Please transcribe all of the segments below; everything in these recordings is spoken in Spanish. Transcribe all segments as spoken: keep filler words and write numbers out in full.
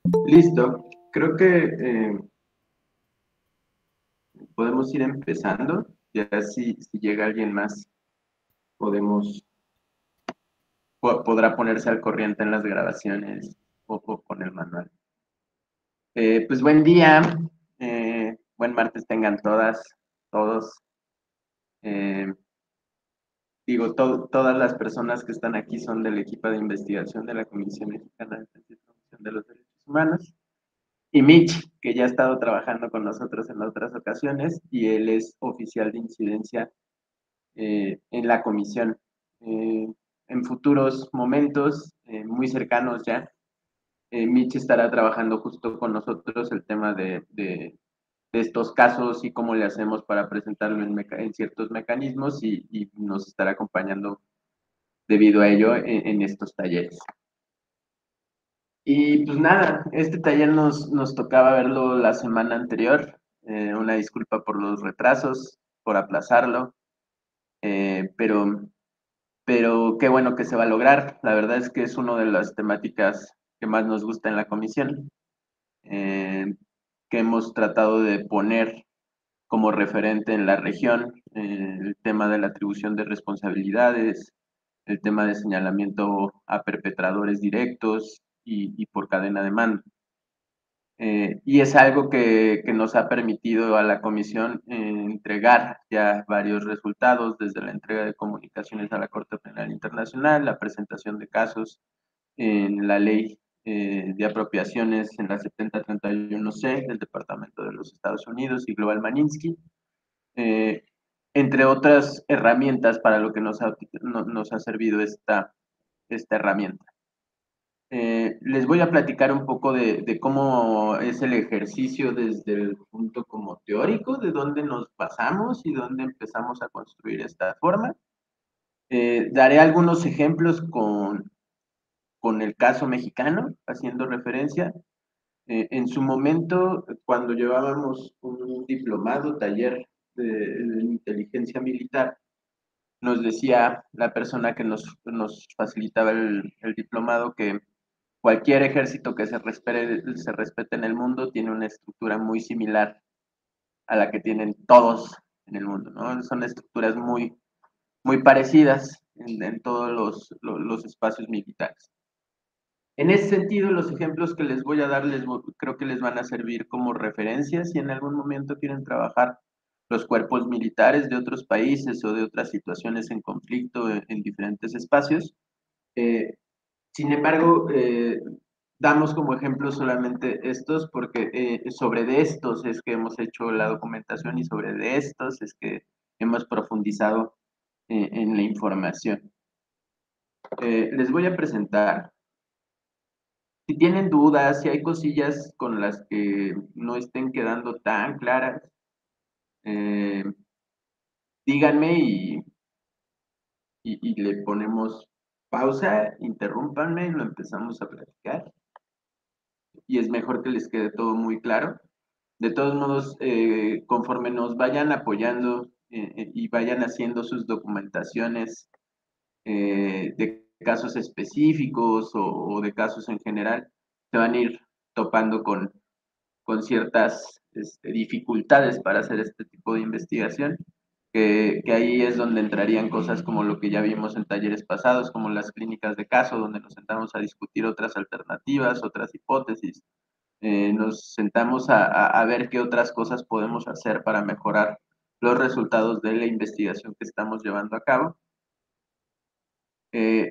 Listo. Creo que eh, podemos ir empezando. Ya si, si llega alguien más, podemos, po- podrá ponerse al corriente en las grabaciones o, o con el manual. Eh, pues buen día, eh, buen martes tengan todas, todos. Eh, digo, to- todas las personas que están aquí son del equipo de investigación de la Comisión Mexicana de Defensa y Promoción de los Derechos Humanos. Y Mitch, que ya ha estado trabajando con nosotros en otras ocasiones, y él es oficial de incidencia eh, en la comisión. Eh, en futuros momentos, eh, muy cercanos ya, eh, Mitch estará trabajando justo con nosotros el tema de, de, de, estos casos y cómo le hacemos para presentarlo en, meca en ciertos mecanismos y, y, nos estará acompañando debido a ello en, en estos talleres. Y pues nada, este taller nos, nos tocaba verlo la semana anterior. Eh, una disculpa por los retrasos, por aplazarlo, eh, pero, pero qué bueno que se va a lograr. La verdad es que es una de las temáticas que más nos gusta en la comisión, eh, que hemos tratado de poner como referente en la región, eh, el tema de la atribución de responsabilidades, el tema de señalamiento a perpetradores directos y, y por cadena de mando. Eh, y es algo que, que, nos ha permitido a la comisión eh, entregar ya varios resultados, desde la entrega de comunicaciones a la Corte Penal Internacional, la presentación de casos en la ley eh, de apropiaciones en la setenta treinta y uno C del Departamento de los Estados Unidos y Global Magnitsky, eh, entre otras herramientas para lo que nos ha, no, nos ha servido esta, esta herramienta. Eh, les voy a platicar un poco de, de, cómo es el ejercicio desde el punto como teórico, de dónde nos basamos y dónde empezamos a construir esta forma. Eh, daré algunos ejemplos con, con el caso mexicano, haciendo referencia. Eh, en su momento, cuando llevábamos un diplomado, taller de, de inteligencia militar, nos decía la persona que nos, nos facilitaba el, el diplomado que cualquier ejército que se respete, se respete en el mundo tiene una estructura muy similar a la que tienen todos en el mundo, ¿no? Son estructuras muy, muy parecidas en, en todos los, los, los, espacios militares. En ese sentido, los ejemplos que les voy a dar les, creo que les van a servir como referencias si en algún momento quieren trabajar los cuerpos militares de otros países o de otras situaciones en conflicto en, en diferentes espacios. Eh, sin embargo, eh, damos como ejemplo solamente estos porque eh, sobre de estos es que hemos hecho la documentación y sobre de estos es que hemos profundizado eh, en la información. Eh, les voy a presentar. Si tienen dudas, si hay cosillas con las que no estén quedando tan claras, eh, díganme y, y, y le ponemos pausa, interrúmpanme y lo empezamos a platicar. Y es mejor que les quede todo muy claro. De todos modos, eh, conforme nos vayan apoyando eh, eh, y vayan haciendo sus documentaciones eh, de casos específicos o, o, de casos en general, se van a ir topando con, con ciertas este, dificultades para hacer este tipo de investigación, que, que ahí es donde entrarían cosas como lo que ya vimos en talleres pasados, como las clínicas de caso, donde nos sentamos a discutir otras alternativas, otras hipótesis, eh, nos sentamos a, a, a, ver qué otras cosas podemos hacer para mejorar los resultados de la investigación que estamos llevando a cabo. Eh,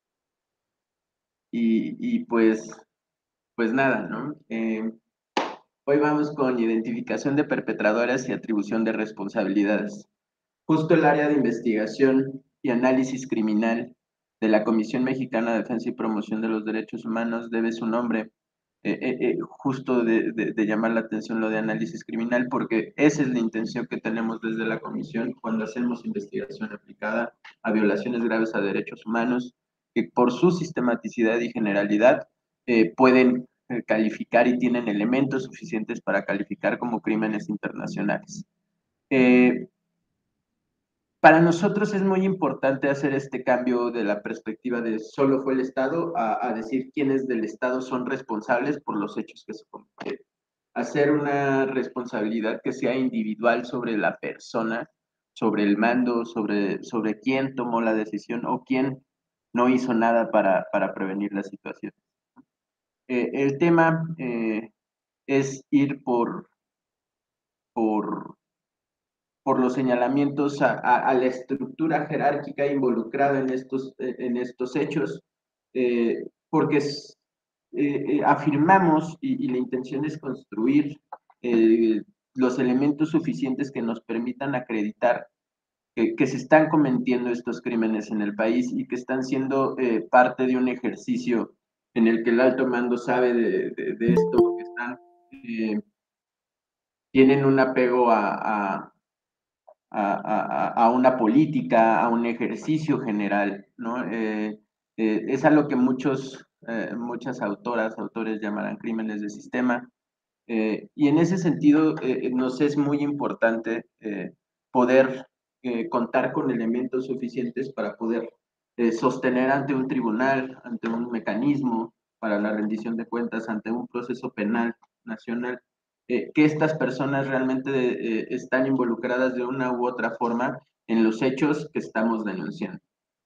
y, y, pues, pues nada, ¿no? Eh, hoy vamos con identificación de perpetradoras y atribución de responsabilidades. Justo el área de investigación y análisis criminal de la Comisión Mexicana de Defensa y Promoción de los Derechos Humanos debe su nombre eh, eh, eh, justo de, de, de, llamar la atención lo de análisis criminal, porque esa es la intención que tenemos desde la comisión cuando hacemos investigación aplicada a violaciones graves a derechos humanos, que por su sistematicidad y generalidad eh, pueden eh, calificar y tienen elementos suficientes para calificar como crímenes internacionales. Eh, para nosotros es muy importante hacer este cambio de la perspectiva de solo fue el Estado a, a decir quiénes del Estado son responsables por los hechos que se cometieron. Hacer una responsabilidad que sea individual sobre la persona, sobre el mando, sobre, sobre quién tomó la decisión o quién no hizo nada para, para prevenir la situación. Eh, el tema eh, es ir por, por, por los señalamientos a, a, a, la estructura jerárquica involucrada en estos, en estos hechos, eh, porque es, eh, afirmamos y, y, la intención es construir eh, los elementos suficientes que nos permitan acreditar que, que, se están cometiendo estos crímenes en el país y que están siendo eh, parte de un ejercicio en el que el alto mando sabe de, de, de esto, porque están, eh, tienen un apego a, a, a, a, una política, a un ejercicio general, ¿no? Eh, eh, es a lo que muchos, eh, muchas autoras, autores llamarán crímenes de sistema, eh, y en ese sentido eh, nos es muy importante eh, poder eh, contar con elementos suficientes para poder eh, sostener ante un tribunal, ante un mecanismo para la rendición de cuentas, ante un proceso penal nacional, eh, que estas personas realmente eh, están involucradas de una u otra forma en los hechos que estamos denunciando.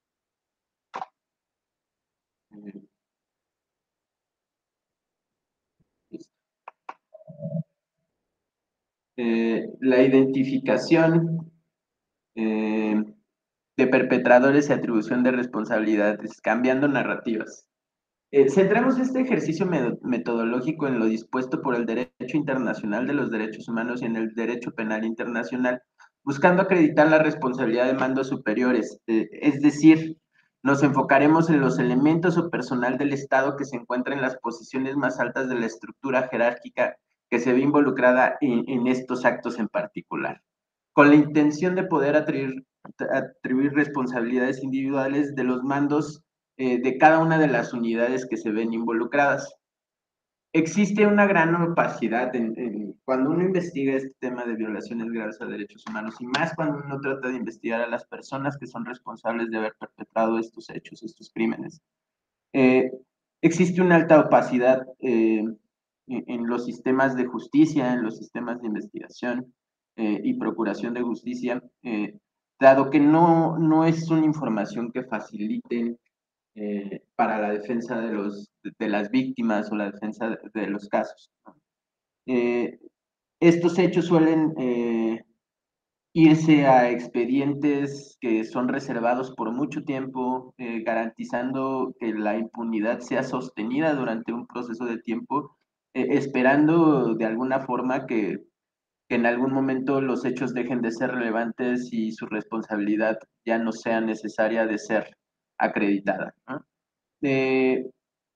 Eh, la identificación eh, de perpetradores y atribución de responsabilidades, cambiando narrativas. Eh, centremos este ejercicio metodológico en lo dispuesto por el derecho internacional de los derechos humanos y en el derecho penal internacional, buscando acreditar la responsabilidad de mandos superiores, eh, es decir, nos enfocaremos en los elementos o personal del Estado que se encuentra en las posiciones más altas de la estructura jerárquica que se ve involucrada en, en estos actos en particular, con la intención de poder atribuir, atribuir responsabilidades individuales de los mandos eh, de cada una de las unidades que se ven involucradas. Existe una gran opacidad en, en, cuando uno investiga este tema de violaciones graves a derechos humanos y más cuando uno trata de investigar a las personas que son responsables de haber perpetrado estos hechos, estos crímenes. Eh, existe una alta opacidad eh, en, en los sistemas de justicia, en los sistemas de investigación eh, y procuración de justicia, eh, dado que no, no es una información que facilite eh, para la defensa de, los, de las víctimas o la defensa de, de los casos. Eh, estos hechos suelen eh, irse a expedientes que son reservados por mucho tiempo, eh, garantizando que la impunidad sea sostenida durante un proceso de tiempo, eh, esperando de alguna forma que, que en algún momento los hechos dejen de ser relevantes y su responsabilidad ya no sea necesaria de ser acreditada, ¿no? Eh,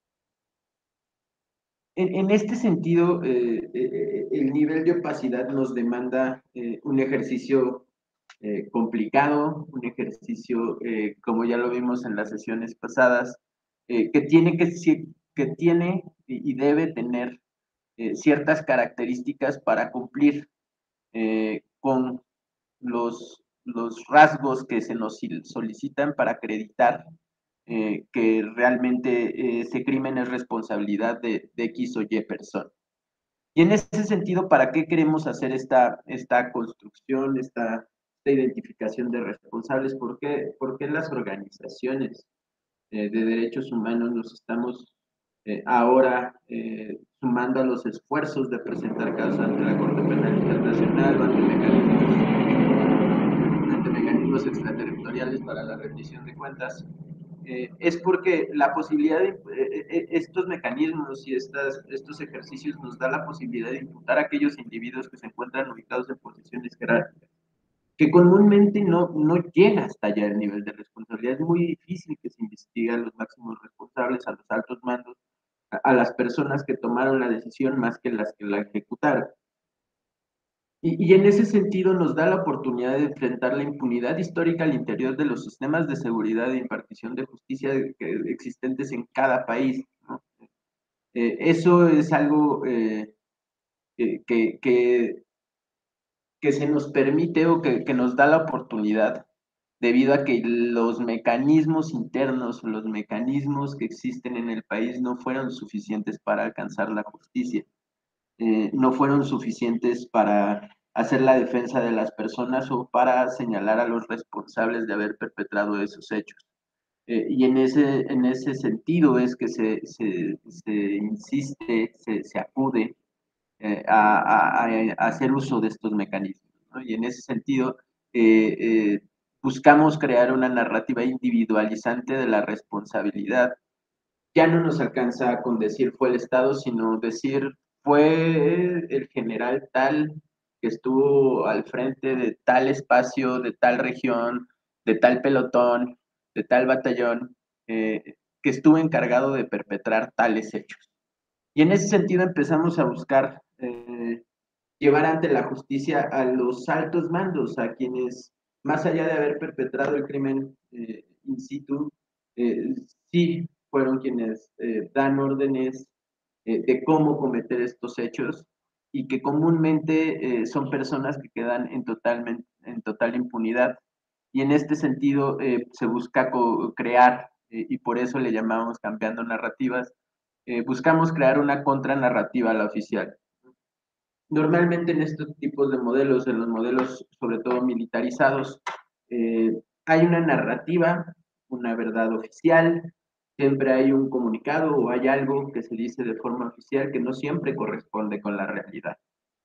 en, en, este sentido, eh, eh, el nivel de opacidad nos demanda eh, un ejercicio eh, complicado, un ejercicio, eh, como ya lo vimos en las sesiones pasadas, eh, que tiene que, que tiene y debe tener eh, ciertas características para cumplir eh, con los, los rasgos que se nos solicitan para acreditar eh, que realmente ese crimen es responsabilidad de, de X o Y persona. Y en ese sentido, ¿para qué queremos hacer esta, esta construcción, esta, esta identificación de responsables? ¿Por qué, por qué las organizaciones eh, de derechos humanos nos estamos eh, ahora eh, sumando a los esfuerzos de presentar casos ante la Corte Penal Internacional o ante mecanismos, ante mecanismos extraterritoriales para la rendición de cuentas? Eh, es porque la posibilidad de eh, eh, estos mecanismos y estas, estos ejercicios nos da la posibilidad de imputar a aquellos individuos que se encuentran ubicados en posiciones jerárquicas, que comúnmente no, no llega hasta allá el nivel de responsabilidad. Es muy difícil que se investigue a los máximos responsables, a los altos mandos, a, a las personas que tomaron la decisión más que las que la ejecutaron. Y, y en ese sentido nos da la oportunidad de enfrentar la impunidad histórica al interior de los sistemas de seguridad e impartición de justicia que, existentes en cada país, ¿no? Eh, eso es algo eh, que, que, que, que, se nos permite o que, que nos da la oportunidad debido a que los mecanismos internos, los mecanismos que existen en el país no fueron suficientes para alcanzar la justicia, eh, no fueron suficientes para hacer la defensa de las personas o para señalar a los responsables de haber perpetrado esos hechos. Eh, y en ese, en ese sentido es que se, se, se insiste, se, se acude eh, a, a, a, hacer uso de estos mecanismos, ¿no? Y en ese sentido, eh, eh, buscamos crear una narrativa individualizante de la responsabilidad. Ya no nos alcanza con decir fue el Estado, sino decir fue el general tal que estuvo al frente de tal espacio, de tal región, de tal pelotón, de tal batallón, eh, que estuvo encargado de perpetrar tales hechos. Y en ese sentido empezamos a buscar eh, llevar ante la justicia a los altos mandos, a quienes, más allá de haber perpetrado el crimen eh, in situ, eh, sí fueron quienes eh, dan órdenes eh, de cómo cometer estos hechos y que comúnmente eh, son personas que quedan en, totalmente, en total impunidad. Y en este sentido eh, se busca crear, eh, y por eso le llamamos cambiando narrativas, eh, buscamos crear una contranarrativa a la oficial. Normalmente en estos tipos de modelos, en los modelos sobre todo militarizados, eh, hay una narrativa, una verdad oficial, siempre hay un comunicado o hay algo que se dice de forma oficial que no siempre corresponde con la realidad.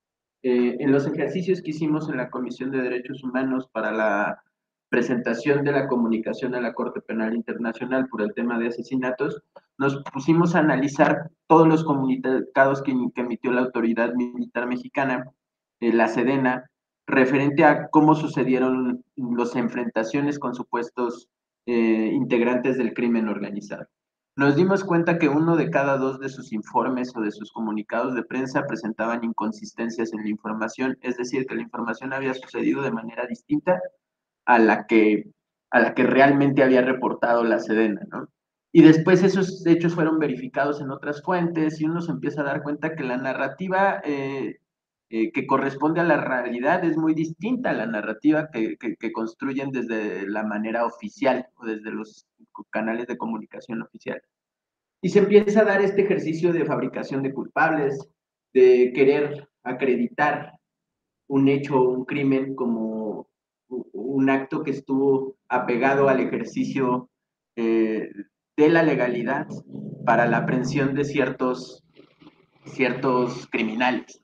Eh, en los ejercicios que hicimos en la Comisión de Derechos Humanos para la presentación de la comunicación a la Corte Penal Internacional por el tema de asesinatos, nos pusimos a analizar todos los comunicados que, que emitió la autoridad militar mexicana, eh, la Sedena, referente a cómo sucedieron las enfrentaciones con supuestos eh, integrantes del crimen organizado. Nos dimos cuenta que uno de cada dos de sus informes o de sus comunicados de prensa presentaban inconsistencias en la información, es decir, que la información había sucedido de manera distinta a la que, a la que realmente había reportado la Sedena, ¿no? Y después esos hechos fueron verificados en otras fuentes y uno se empieza a dar cuenta que la narrativa eh, eh, que corresponde a la realidad es muy distinta a la narrativa que, que, que construyen desde la manera oficial o desde los canales de comunicación oficial. Y se empieza a dar este ejercicio de fabricación de culpables, de querer acreditar un hecho o un crimen como un acto que estuvo apegado al ejercicio eh, de la legalidad para la aprehensión de ciertos, ciertos criminales.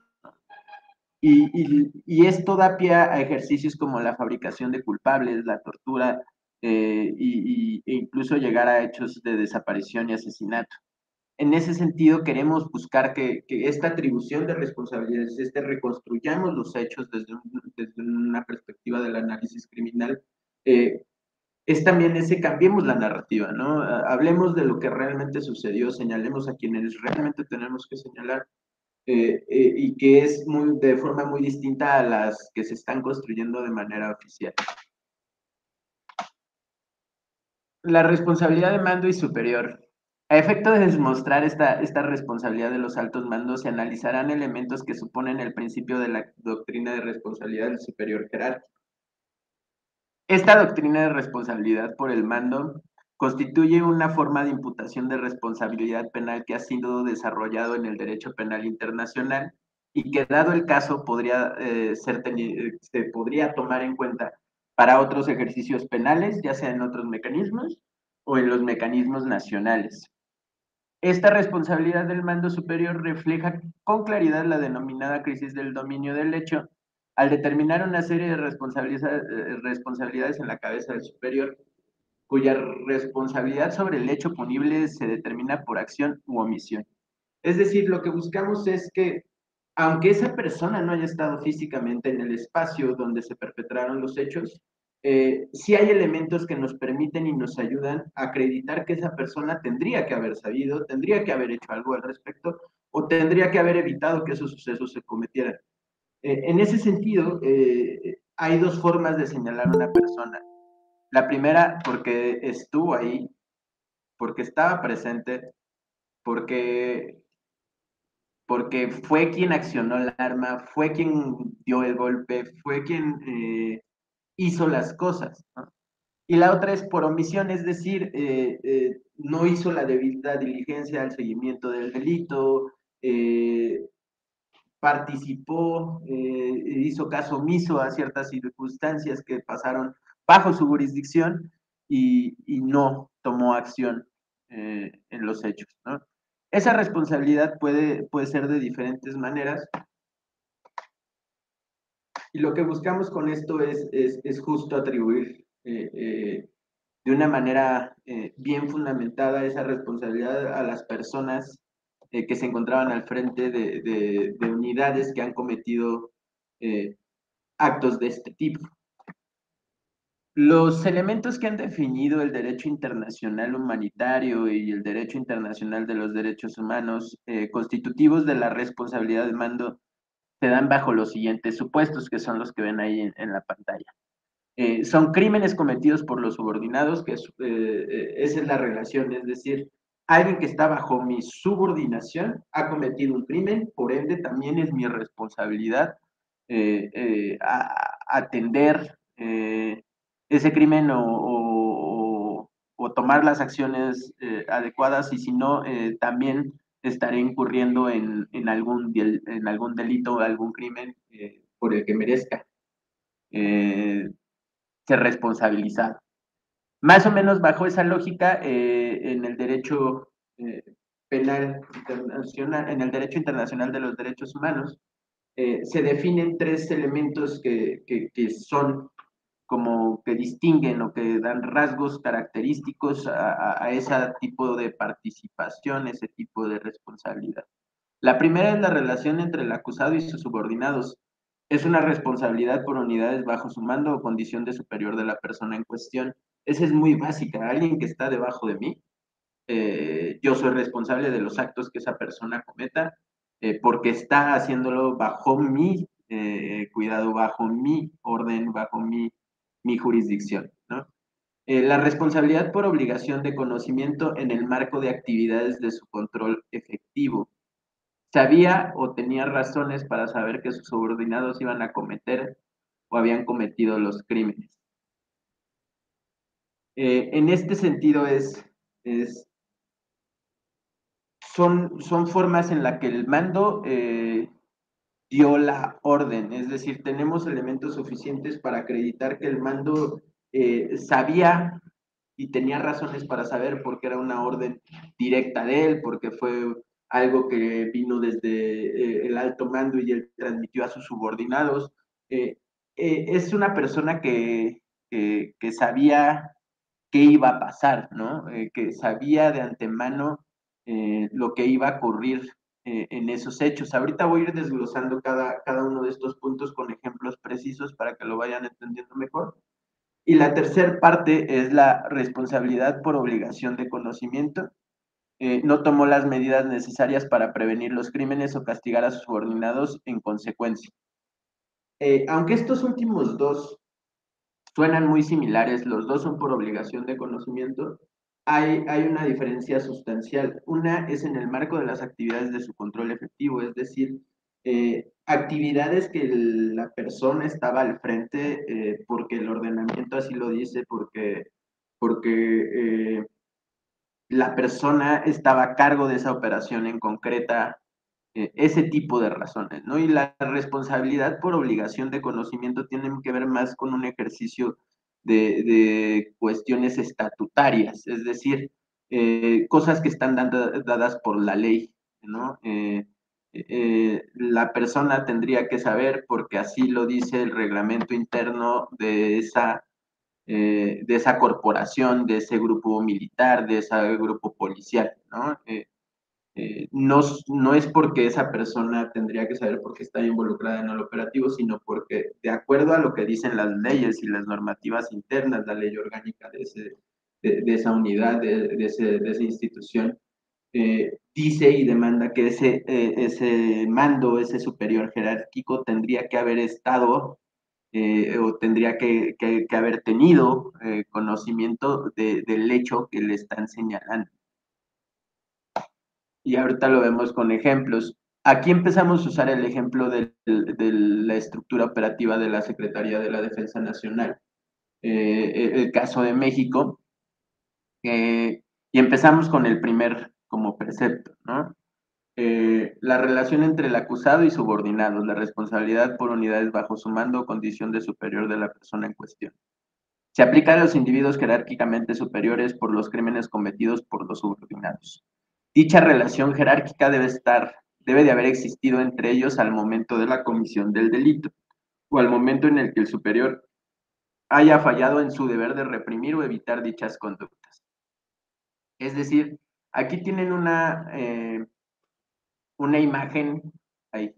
Y, y, y, esto da pie a ejercicios como la fabricación de culpables, la tortura eh, y, y, e incluso llegar a hechos de desaparición y asesinato. En ese sentido, queremos buscar que, que esta atribución de responsabilidades, este reconstruyamos los hechos desde, un, desde una perspectiva del análisis criminal, eh, es también ese cambiemos la narrativa, ¿no? Hablemos de lo que realmente sucedió, señalemos a quienes realmente tenemos que señalar eh, eh, y que es muy, de forma muy distinta a las que se están construyendo de manera oficial. La responsabilidad de mando y superior. A efecto de demostrar esta, esta responsabilidad de los altos mandos, se analizarán elementos que suponen el principio de la doctrina de responsabilidad del superior jerárquico. Esta doctrina de responsabilidad por el mando constituye una forma de imputación de responsabilidad penal que ha sido desarrollado en el derecho penal internacional y que, dado el caso, podría, eh, ser se podría tomar en cuenta para otros ejercicios penales, ya sea en otros mecanismos o en los mecanismos nacionales. Esta responsabilidad del mando superior refleja con claridad la denominada crisis del dominio del hecho, al determinar una serie de responsabilidades en la cabeza del superior, cuya responsabilidad sobre el hecho punible se determina por acción u omisión. Es decir, lo que buscamos es que, aunque esa persona no haya estado físicamente en el espacio donde se perpetraron los hechos, eh, sí hay elementos que nos permiten y nos ayudan a acreditar que esa persona tendría que haber sabido, tendría que haber hecho algo al respecto o tendría que haber evitado que esos sucesos se cometieran. Eh, en ese sentido, eh, hay dos formas de señalar a una persona. La primera, porque estuvo ahí, porque estaba presente, porque porque fue quien accionó el arma, fue quien dio el golpe, fue quien eh, hizo las cosas, ¿no? Y la otra es por omisión, es decir, eh, eh, no hizo la debida diligencia al seguimiento del delito, eh, participó, eh, hizo caso omiso a ciertas circunstancias que pasaron bajo su jurisdicción y, y no tomó acción eh, en los hechos, ¿no? Esa responsabilidad puede, puede ser de diferentes maneras y lo que buscamos con esto es, es, es justo atribuir eh, eh, de una manera eh, bien fundamentada esa responsabilidad a las personas eh, que se encontraban al frente de, de, de unidades que han cometido eh, actos de este tipo. Los elementos que han definido el derecho internacional humanitario y el derecho internacional de los derechos humanos eh, constitutivos de la responsabilidad de mando se dan bajo los siguientes supuestos, que son los que ven ahí en, en la pantalla. Eh, son crímenes cometidos por los subordinados, que es, eh, esa es la relación, es decir, alguien que está bajo mi subordinación ha cometido un crimen, por ende también es mi responsabilidad eh, eh, a, atender eh, ese crimen o, o, o, tomar las acciones eh, adecuadas y si no, eh, también estaré incurriendo en, en, algún, en algún delito o algún crimen eh, por el que merezca. Eh, ser responsabilizado. Más o menos bajo esa lógica, eh, en el derecho eh, penal internacional, en el derecho internacional de los derechos humanos, eh, se definen tres elementos que, que, que, son como que distinguen o que dan rasgos característicos a, a ese tipo de participación, ese tipo de responsabilidad. La primera es la relación entre el acusado y sus subordinados. Es una responsabilidad por unidades bajo su mando o condición de superior de la persona en cuestión. Esa es muy básica. Alguien que está debajo de mí, eh, yo soy responsable de los actos que esa persona cometa eh, porque está haciéndolo bajo mi eh, cuidado, bajo mi orden, bajo mi, mi jurisdicción, ¿no? Eh, la responsabilidad por obligación de conocimiento en el marco de actividades de su control efectivo. Sabía o tenía razones para saber que sus subordinados iban a cometer o habían cometido los crímenes. Eh, en este sentido es, es son, son formas en las que el mando eh, dio la orden, es decir, tenemos elementos suficientes para acreditar que el mando eh, sabía y tenía razones para saber porque era una orden directa de él, porque fue algo que vino desde eh, el alto mando y él transmitió a sus subordinados. Eh, eh, es una persona que, que, que, sabía qué iba a pasar, ¿no? Eh, que sabía de antemano eh, lo que iba a ocurrir eh, en esos hechos. Ahorita voy a ir desglosando cada, cada uno de estos puntos con ejemplos precisos para que lo vayan entendiendo mejor. Y la tercera parte es la responsabilidad por obligación de conocimiento. Eh, no tomó las medidas necesarias para prevenir los crímenes o castigar a sus subordinados en consecuencia. Eh, aunque estos últimos dos suenan muy similares, los dos son por obligación de conocimiento, hay, hay una diferencia sustancial. Una es en el marco de las actividades de su control efectivo, es decir, eh, actividades que el, la persona estaba al frente eh, porque el ordenamiento así lo dice, porque, porque eh, la persona estaba a cargo de esa operación en concreta, eh, ese tipo de razones, ¿no? Y la responsabilidad por obligación de conocimiento tiene que ver más con un ejercicio de, de cuestiones estatutarias, es decir, eh, cosas que están dando, dadas por la ley, ¿no? Eh, eh, la persona tendría que saber, porque así lo dice el reglamento interno de esa eh, de esa corporación, de ese grupo militar, de ese grupo policial, ¿no? Eh, eh, no, no es porque esa persona tendría que saber por qué está involucrada en el operativo, sino porque de acuerdo a lo que dicen las leyes y las normativas internas, la ley orgánica de, ese, de, de esa unidad, de, de, ese, de esa institución, eh, dice y demanda que ese, eh, ese mando, ese superior jerárquico tendría que haber estado eh, o tendría que, que, que haber tenido eh, conocimiento de, del hecho que le están señalando. Y ahorita lo vemos con ejemplos. Aquí empezamos a usar el ejemplo de, de, de la estructura operativa de la Secretaría de la Defensa Nacional. eh, el, el caso de México, eh, y empezamos con el primer como precepto, ¿no? Eh, la relación entre el acusado y subordinados, la responsabilidad por unidades bajo su mando o condición de superior de la persona en cuestión. Se aplica a los individuos jerárquicamente superiores por los crímenes cometidos por los subordinados. Dicha relación jerárquica debe estar, debe de haber existido entre ellos al momento de la comisión del delito o al momento en el que el superior haya fallado en su deber de reprimir o evitar dichas conductas. Es decir, aquí tienen una, eh, una imagen, ahí,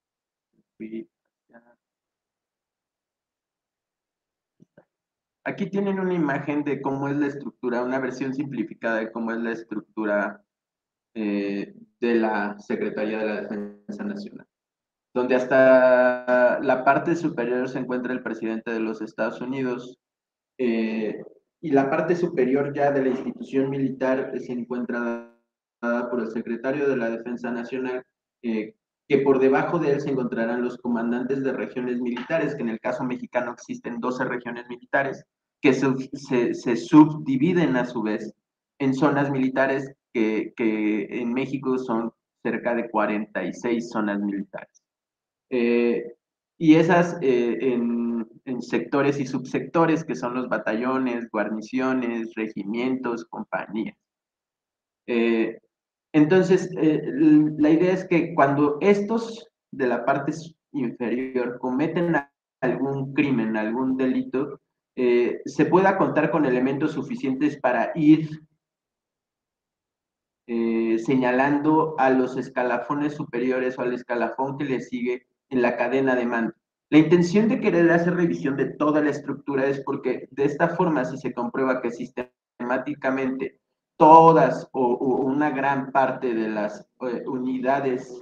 aquí tienen una imagen de cómo es la estructura, una versión simplificada de cómo es la estructura eh, de la Secretaría de la Defensa Nacional, donde hasta la parte superior se encuentra el presidente de los Estados Unidos, eh, y la parte superior ya de la institución militar se encuentra dada por el secretario de la Defensa Nacional, eh, que por debajo de él se encontrarán los comandantes de regiones militares, que en el caso mexicano existen doce regiones militares, que se, se, se subdividen a su vez en zonas militares que, que en México son cerca de cuarenta y seis zonas militares. Eh, y esas eh, en, en, sectores y subsectores que son los batallones, guarniciones, regimientos, compañías. Eh, entonces, eh, la idea es que cuando estos de la parte inferior cometen algún crimen, algún delito, eh, se pueda contar con elementos suficientes para ir eh, señalando a los escalafones superiores o al escalafón que le sigue en la cadena de mando. La intención de querer hacer revisión de toda la estructura es porque de esta forma, si se comprueba que sistemáticamente todas o, o una gran parte de las eh, unidades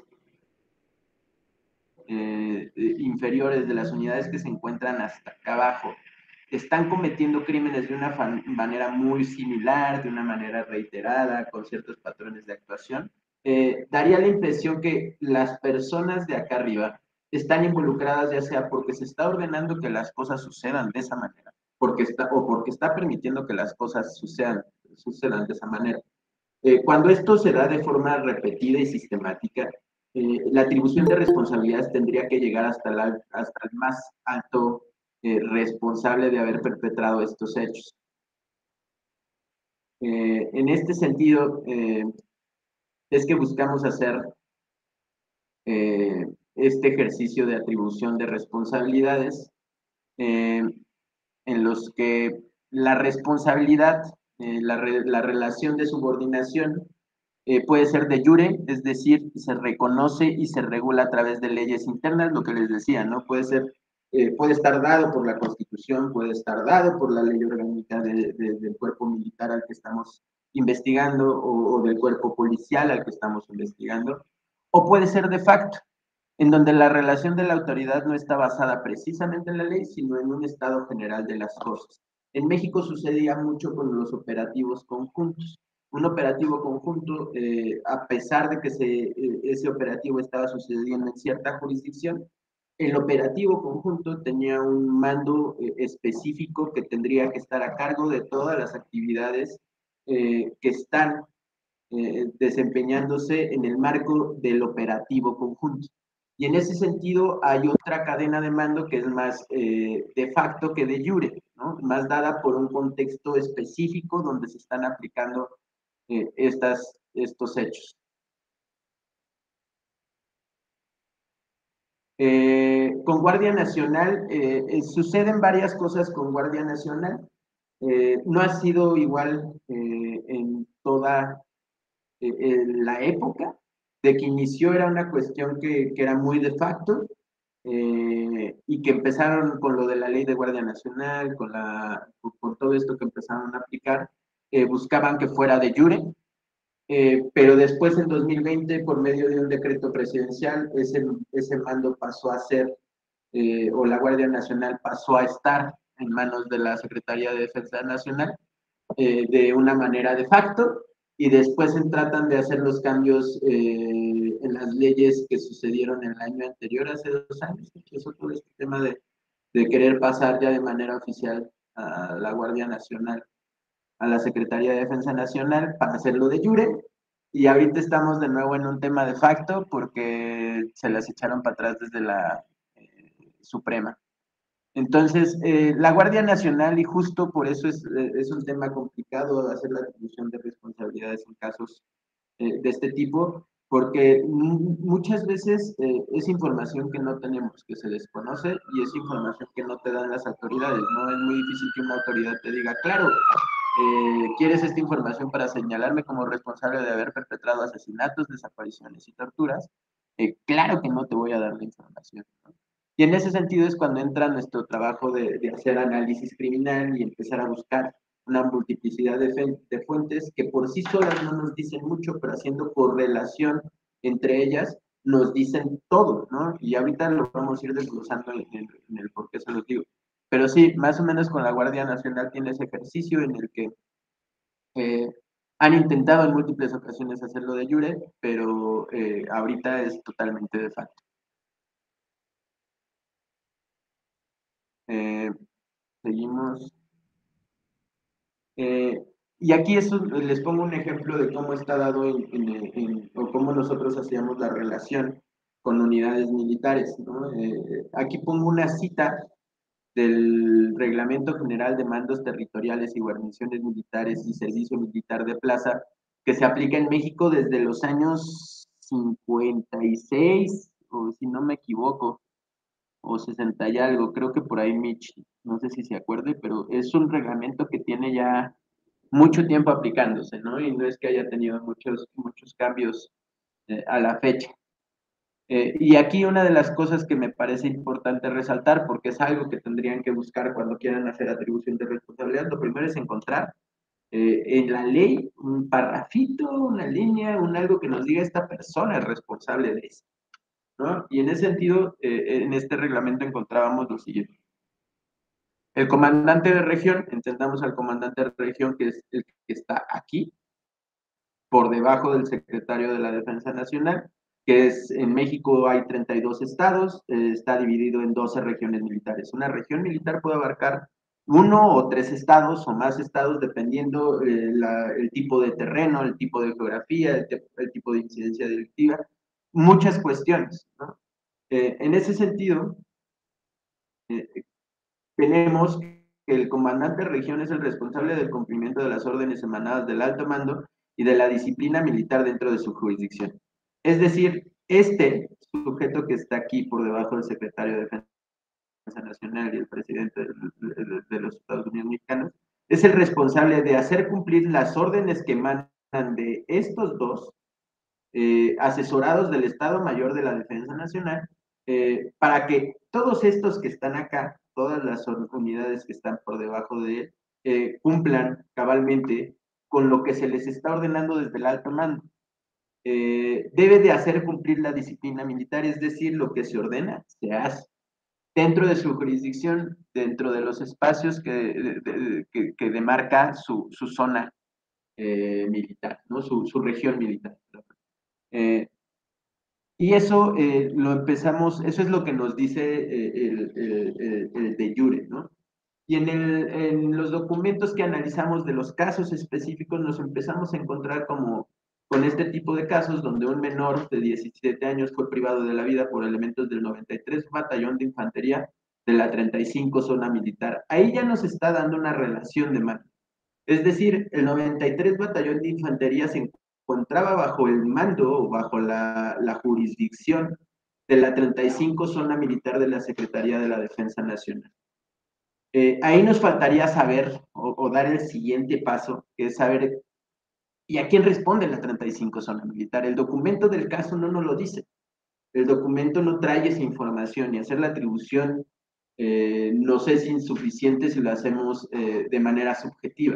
eh, inferiores, de las unidades que se encuentran hasta acá abajo, están cometiendo crímenes de una manera muy similar, de una manera reiterada, con ciertos patrones de actuación, eh, daría la impresión que las personas de acá arriba están involucradas ya sea porque se está ordenando que las cosas sucedan de esa manera, porque está, o porque está permitiendo que las cosas sucedan, sucedan de esa manera. Eh, cuando esto se da de forma repetida y sistemática, eh, la atribución de responsabilidades tendría que llegar hasta, la, hasta el más alto eh, responsable de haber perpetrado estos hechos. Eh, en este sentido, eh, es que buscamos hacer eh, este ejercicio de atribución de responsabilidades eh, en los que la responsabilidad, eh, la, re, la relación de subordinación eh, puede ser de jure, es decir, se reconoce y se regula a través de leyes internas, lo que les decía, ¿no? Puede ser, eh, puede estar dado por la Constitución, puede estar dado por la ley orgánica de, de, del cuerpo militar al que estamos investigando o, o del cuerpo policial al que estamos investigando, o puede ser de facto, en donde la relación de la autoridad no está basada precisamente en la ley, sino en un estado general de las cosas. En México sucedía mucho con los operativos conjuntos. Un operativo conjunto, eh, a pesar de que se, eh, ese operativo estaba sucediendo en cierta jurisdicción, el operativo conjunto tenía un mando eh, específico que tendría que estar a cargo de todas las actividades eh, que están eh, desempeñándose en el marco del operativo conjunto. Y en ese sentido hay otra cadena de mando que es más eh, de facto que de jure, ¿no? Más dada por un contexto específico donde se están aplicando eh, estas, estos hechos. Eh, con Guardia Nacional, eh, eh, suceden varias cosas con Guardia Nacional. Eh, no ha sido igual eh, en toda eh, la época. De que inició era una cuestión que, que era muy de facto, eh, y que empezaron con lo de la ley de Guardia Nacional, con, la, con todo esto que empezaron a aplicar, eh, buscaban que fuera de jure, eh, pero después en dos mil veinte, por medio de un decreto presidencial, ese, ese mando pasó a ser, eh, o la Guardia Nacional pasó a estar en manos de la Secretaría de Defensa Nacional, eh, de una manera de facto, y después se tratan de hacer los cambios eh, en las leyes que sucedieron en el año anterior, hace dos años, que es todo este tema de, de querer pasar ya de manera oficial a la Guardia Nacional, a la Secretaría de Defensa Nacional para hacerlo de jure, y ahorita estamos de nuevo en un tema de facto porque se las echaron para atrás desde la eh, Suprema. Entonces, eh, la Guardia Nacional, y justo por eso es, eh, es un tema complicado hacer la atribución de responsabilidades en casos eh, de este tipo, porque muchas veces eh, es información que no tenemos, que se desconoce, y es información que no te dan las autoridades, ¿no? Es muy difícil que una autoridad te diga, claro, eh, ¿quieres esta información para señalarme como responsable de haber perpetrado asesinatos, desapariciones y torturas? Eh, claro que no te voy a dar la información, ¿no? Y en ese sentido es cuando entra nuestro trabajo de, de hacer análisis criminal y empezar a buscar una multiplicidad de, de, fuentes que por sí solas no nos dicen mucho, pero haciendo correlación entre ellas nos dicen todo, ¿no? Y ahorita lo vamos a ir desglosando en el, en el por qué se los digo. Pero sí, más o menos con la Guardia Nacional tiene ese ejercicio en el que eh, han intentado en múltiples ocasiones hacerlo de jure, pero eh, ahorita es totalmente de facto. Eh, seguimos. Eh, y aquí eso, les pongo un ejemplo de cómo está dado en, en, en, o cómo nosotros hacíamos la relación con unidades militares, ¿no? Eh, aquí pongo una cita del Reglamento General de Mandos Territoriales y Guarniciones Militares y Servicio Militar de Plaza, que se aplica en México desde los años cincuenta y seis, o si no me equivoco, o sesenta y algo, creo que por ahí Mitch, no sé si se acuerde, pero es un reglamento que tiene ya mucho tiempo aplicándose, ¿no? Y no es que haya tenido muchos, muchos cambios eh, a la fecha. Eh, y aquí una de las cosas que me parece importante resaltar, porque es algo que tendrían que buscar cuando quieran hacer atribución de responsabilidad, lo primero es encontrar eh, en la ley un parrafito, una línea, un algo que nos diga esta persona es responsable de eso, ¿no? Y en ese sentido, eh, en este reglamento encontrábamos lo siguiente. El comandante de región, entendamos al comandante de región que es el que está aquí, por debajo del secretario de la Defensa Nacional, que es en México hay treinta y dos estados, eh, está dividido en doce regiones militares. Una región militar puede abarcar uno o tres estados o más estados, dependiendo eh, la, el tipo de terreno, el tipo de geografía, el, el tipo de incidencia delictiva, muchas cuestiones, ¿no? Eh, en ese sentido, eh, tenemos que el comandante de región es el responsable del cumplimiento de las órdenes emanadas del alto mando y de la disciplina militar dentro de su jurisdicción. Es decir, este sujeto que está aquí por debajo del secretario de Defensa Nacional y el presidente de, de, de los Estados Unidos mexicanos, es el responsable de hacer cumplir las órdenes que emanan de estos dos, eh, asesorados del Estado Mayor de la Defensa Nacional, eh, para que todos estos que están acá, todas las unidades que están por debajo de él, eh, cumplan cabalmente con lo que se les está ordenando desde el alto mando. Eh, debe de hacer cumplir la disciplina militar, es decir, lo que se ordena, se hace dentro de su jurisdicción, dentro de los espacios que, de, de, que, que demarca su, su zona eh, militar, ¿no? su, su región militar. Eh, y eso eh, lo empezamos, eso es lo que nos dice eh, el, el, el, el, de jure, ¿no? Y en, el, en los documentos que analizamos de los casos específicos nos empezamos a encontrar como con este tipo de casos donde un menor de diecisiete años fue privado de la vida por elementos del noventa y tres Batallón de Infantería de la treinta y cinco Zona Militar. Ahí ya nos está dando una relación de mando. Es decir, el noventa y tres Batallón de Infantería se encontraba bajo el mando o bajo la, la jurisdicción de la treinta y cinco Zona Militar de la Secretaría de la Defensa Nacional. Eh, ahí nos faltaría saber o, o, dar el siguiente paso, que es saber, ¿y a quién responde la treinta y cinco Zona Militar? El documento del caso no nos lo dice. El documento no trae esa información y hacer la atribución eh, no sé si es insuficiente si lo hacemos eh, de manera subjetiva.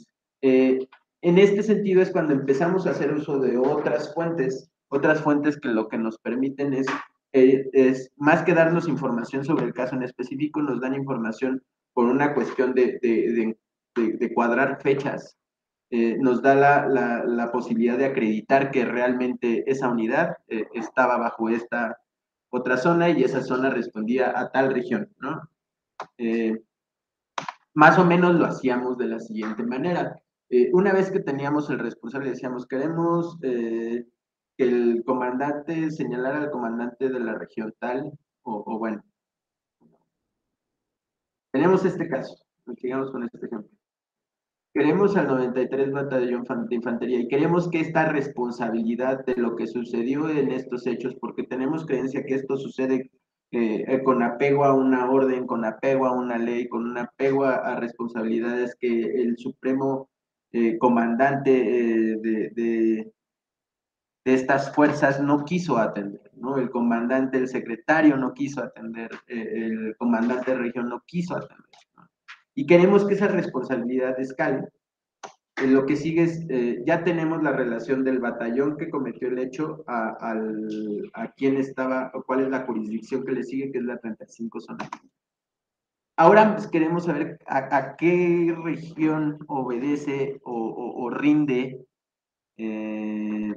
Eh, en este sentido es cuando empezamos a hacer uso de otras fuentes, otras fuentes que lo que nos permiten es, eh, es más que darnos información sobre el caso en específico, nos dan información por una cuestión de, de, de, de cuadrar fechas, eh, nos da la, la, la, posibilidad de acreditar que realmente esa unidad eh, estaba bajo esta otra zona y esa zona respondía a tal región, ¿no? Eh, más o menos lo hacíamos de la siguiente manera. Eh, una vez que teníamos el responsable, decíamos, queremos eh, que el comandante señalara al comandante de la región tal, o, o bueno, tenemos este caso, sigamos con este ejemplo. Queremos al noventa y tres Batallón de Infantería y queremos que esta responsabilidad de lo que sucedió en estos hechos, porque tenemos creencia que esto sucede eh, con apego a una orden, con apego a una ley, con un apego a, a responsabilidades que el supremo eh, comandante eh, de, de, de, estas fuerzas no quiso atender, ¿no? El comandante, el secretario no quiso atender, eh, el comandante de región no quiso atender, ¿no? Y queremos que esa responsabilidad escale. Lo que sigue es, eh, ya tenemos la relación del batallón que cometió el hecho a, al, a quién estaba, o cuál es la jurisdicción que le sigue, que es la treinta y cinco zona. Ahora pues, queremos saber a, a, qué región obedece o, o, o rinde eh,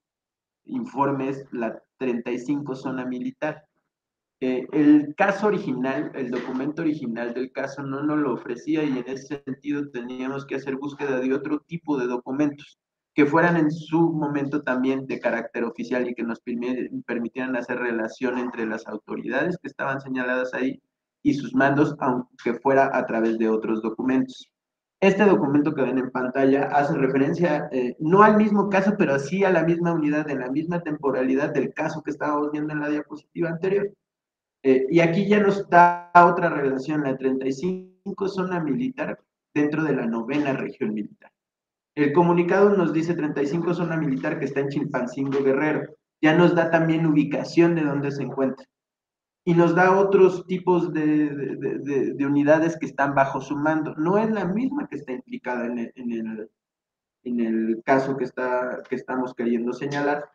informes la treinta y cinco zona militar. Eh, el caso original, el documento original del caso no nos lo ofrecía y en ese sentido teníamos que hacer búsqueda de otro tipo de documentos que fueran en su momento también de carácter oficial y que nos permitieran hacer relación entre las autoridades que estaban señaladas ahí y sus mandos, aunque fuera a través de otros documentos. Este documento que ven en pantalla hace referencia eh, no al mismo caso, pero sí a la misma unidad, en la misma temporalidad del caso que estábamos viendo en la diapositiva anterior. Eh, y aquí ya nos da otra relación, la treinta y cinco zona militar dentro de la novena región militar. El comunicado nos dice treinta y cinco zona militar que está en Chilpancingo, Guerrero. Ya nos da también ubicación de dónde se encuentra. Y nos da otros tipos de, de, de, de unidades que están bajo su mando. No es la misma que está implicada en el, en el, en el caso que, está, que estamos queriendo señalar,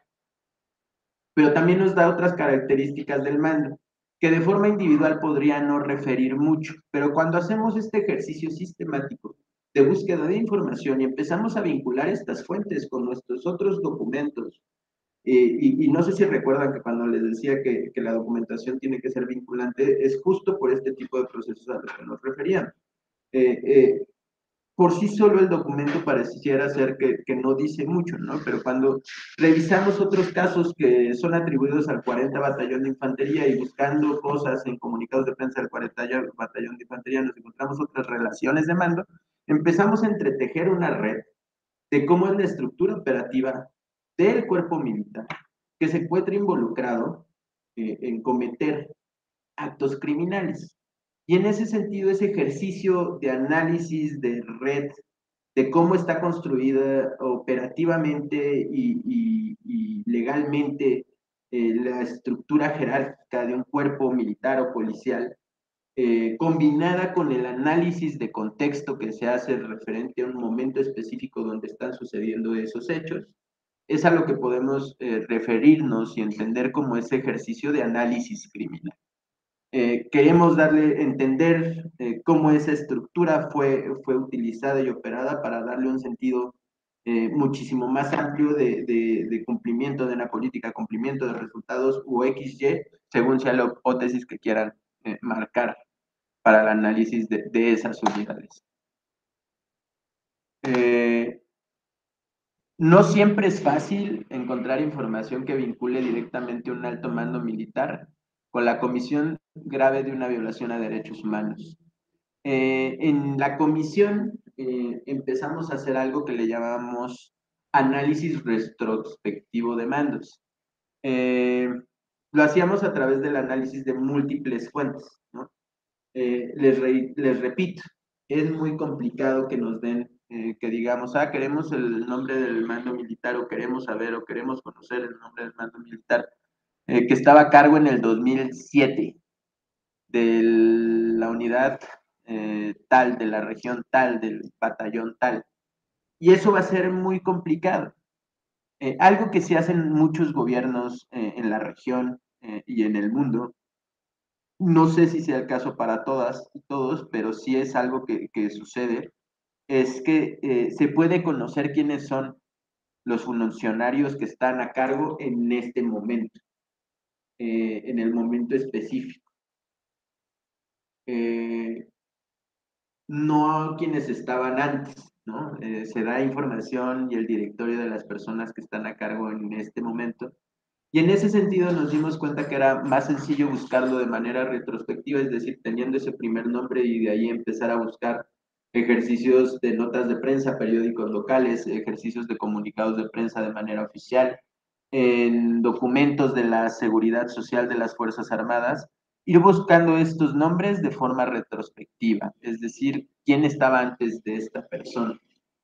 pero también nos da otras características del mando, que de forma individual podría no referir mucho, pero cuando hacemos este ejercicio sistemático de búsqueda de información y empezamos a vincular estas fuentes con nuestros otros documentos, eh, y, y, no sé si recuerdan que cuando les decía que, que la documentación tiene que ser vinculante, es justo por este tipo de procesos a los que nos referíamos. Eh, eh, por sí solo el documento pareciera ser que, que, no dice mucho, ¿no? Pero cuando revisamos otros casos que son atribuidos al cuarenta Batallón de Infantería y buscando cosas en comunicados de prensa del cuarenta Batallón de Infantería, nos encontramos otras relaciones de mando, empezamos a entretejer una red de cómo es la estructura operativa del cuerpo militar que se encuentra involucrado eh, en cometer actos criminales. Y en ese sentido, ese ejercicio de análisis de red, de cómo está construida operativamente y, y, y legalmente eh, la estructura jerárquica de un cuerpo militar o policial, eh, combinada con el análisis de contexto que se hace referente a un momento específico donde están sucediendo esos hechos, es a lo que podemos eh, referirnos y entender como ese ejercicio de análisis criminal. Eh, queremos darle, entender eh, cómo esa estructura fue, fue utilizada y operada para darle un sentido eh, muchísimo más amplio de, de, de, cumplimiento de una política, cumplimiento de resultados u X Y, según sea la hipótesis que quieran eh, marcar para el análisis de, de esas unidades. Eh, no siempre es fácil encontrar información que vincule directamente un alto mando militar con la comisión grave de una violación a derechos humanos. Eh, en la comisión eh, empezamos a hacer algo que le llamamos análisis retrospectivo de mandos. Eh, lo hacíamos a través del análisis de múltiples fuentes, ¿no? Eh, les, re, les repito, es muy complicado que nos den, eh, que digamos, ah, queremos el nombre del mando militar o queremos saber o queremos conocer el nombre del mando militar, eh, que estaba a cargo en el dos mil siete de la unidad eh, tal, de la región tal, del batallón tal. Y eso va a ser muy complicado. Eh, algo que se hacen muchos gobiernos eh, en la región eh, y en el mundo, no sé si sea el caso para todas y todos, pero sí es algo que, que sucede, es que eh, se puede conocer quiénes son los funcionarios que están a cargo en este momento, eh, en el momento específico. Eh, no quienes estaban antes, ¿no? Eh, se da información y el directorio de las personas que están a cargo en este momento. Y en ese sentido nos dimos cuenta que era más sencillo buscarlo de manera retrospectiva, es decir, teniendo ese primer nombre y de ahí empezar a buscar ejercicios de notas de prensa, periódicos locales, ejercicios de comunicados de prensa de manera oficial, en documentos de la seguridad social de las Fuerzas Armadas, ir buscando estos nombres de forma retrospectiva, es decir, quién estaba antes de esta persona.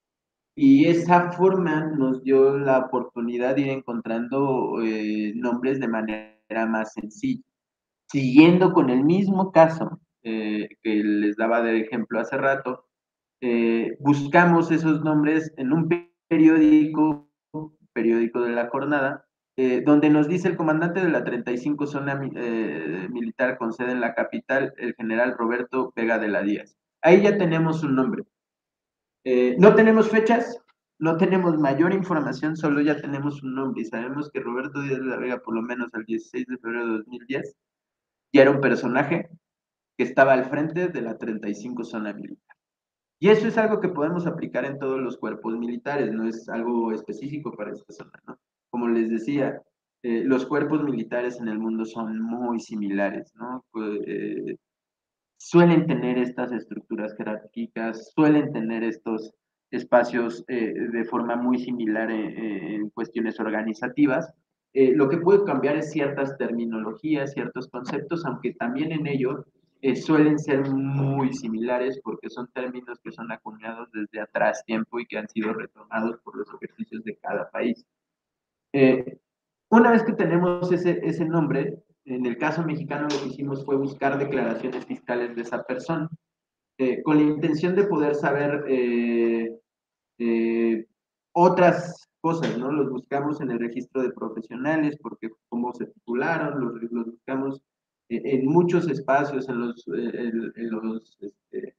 Y esa forma nos dio la oportunidad de ir encontrando eh, nombres de manera más sencilla. Siguiendo con el mismo caso eh, que les daba de ejemplo hace rato, eh, buscamos esos nombres en un periódico, periódico de la jornada, eh, donde nos dice el comandante de la treinta y cinco Zona eh, Militar con sede en la capital, el general Roberto Vega de la Díaz. Ahí ya tenemos un nombre. Eh, no tenemos fechas, no tenemos mayor información, solo ya tenemos un nombre y sabemos que Roberto Díaz de la Vega, por lo menos al dieciséis de febrero de dos mil diez, ya era un personaje que estaba al frente de la treinta y cinco Zona Militar. Y eso es algo que podemos aplicar en todos los cuerpos militares, no es algo específico para esta zona, ¿no? Como les decía, eh, los cuerpos militares en el mundo son muy similares, ¿no? Pues, eh, suelen tener estas estructuras jerárquicas, suelen tener estos espacios eh, de forma muy similar en, en cuestiones organizativas. Eh, lo que puede cambiar es ciertas terminologías, ciertos conceptos, aunque también en ello eh, suelen ser muy similares porque son términos que son acuñados desde atrás tiempo y que han sido retomados por los ejercicios de cada país. Eh, una vez que tenemos ese, ese nombre, en el caso mexicano lo que hicimos fue buscar declaraciones fiscales de esa persona, eh, con la intención de poder saber eh, eh, otras cosas, ¿no? Los buscamos en el registro de profesionales, porque cómo se titularon, los, los buscamos eh, en muchos espacios, en los, eh, en, en los este,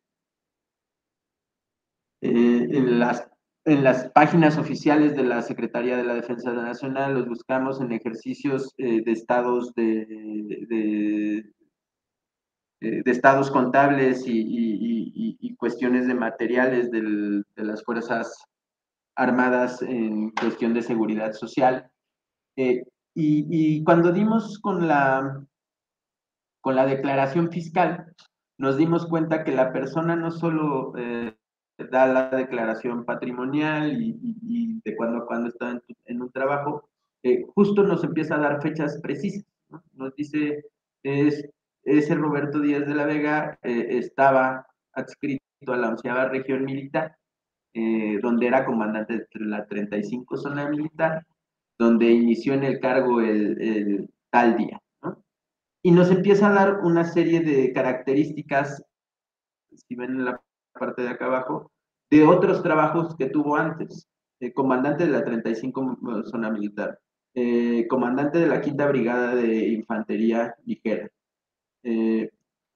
eh, en las en las páginas oficiales de la Secretaría de la Defensa Nacional, los buscamos en ejercicios eh, de estados de, de, de, estados contables y, y, y, y cuestiones de materiales del, de las Fuerzas Armadas en cuestión de seguridad social. Eh, y, y cuando dimos con la, con la declaración fiscal, nos dimos cuenta que la persona no solo eh, da la declaración patrimonial y, y, y de cuando a cuando está en, en un trabajo, eh, justo nos empieza a dar fechas precisas, ¿no? Nos dice, es, ese Roberto Díaz de la Vega eh, estaba adscrito a la onceava región militar, eh, donde era comandante de la treinta y cinco Zona Militar, donde inició en el cargo el, el tal día, ¿no? Y nos empieza a dar una serie de características, si ven en la parte de acá abajo, de otros trabajos que tuvo antes. Eh, comandante de la treinta y cinco Zona Militar, eh, comandante de la quinta Brigada de Infantería Ligera, eh,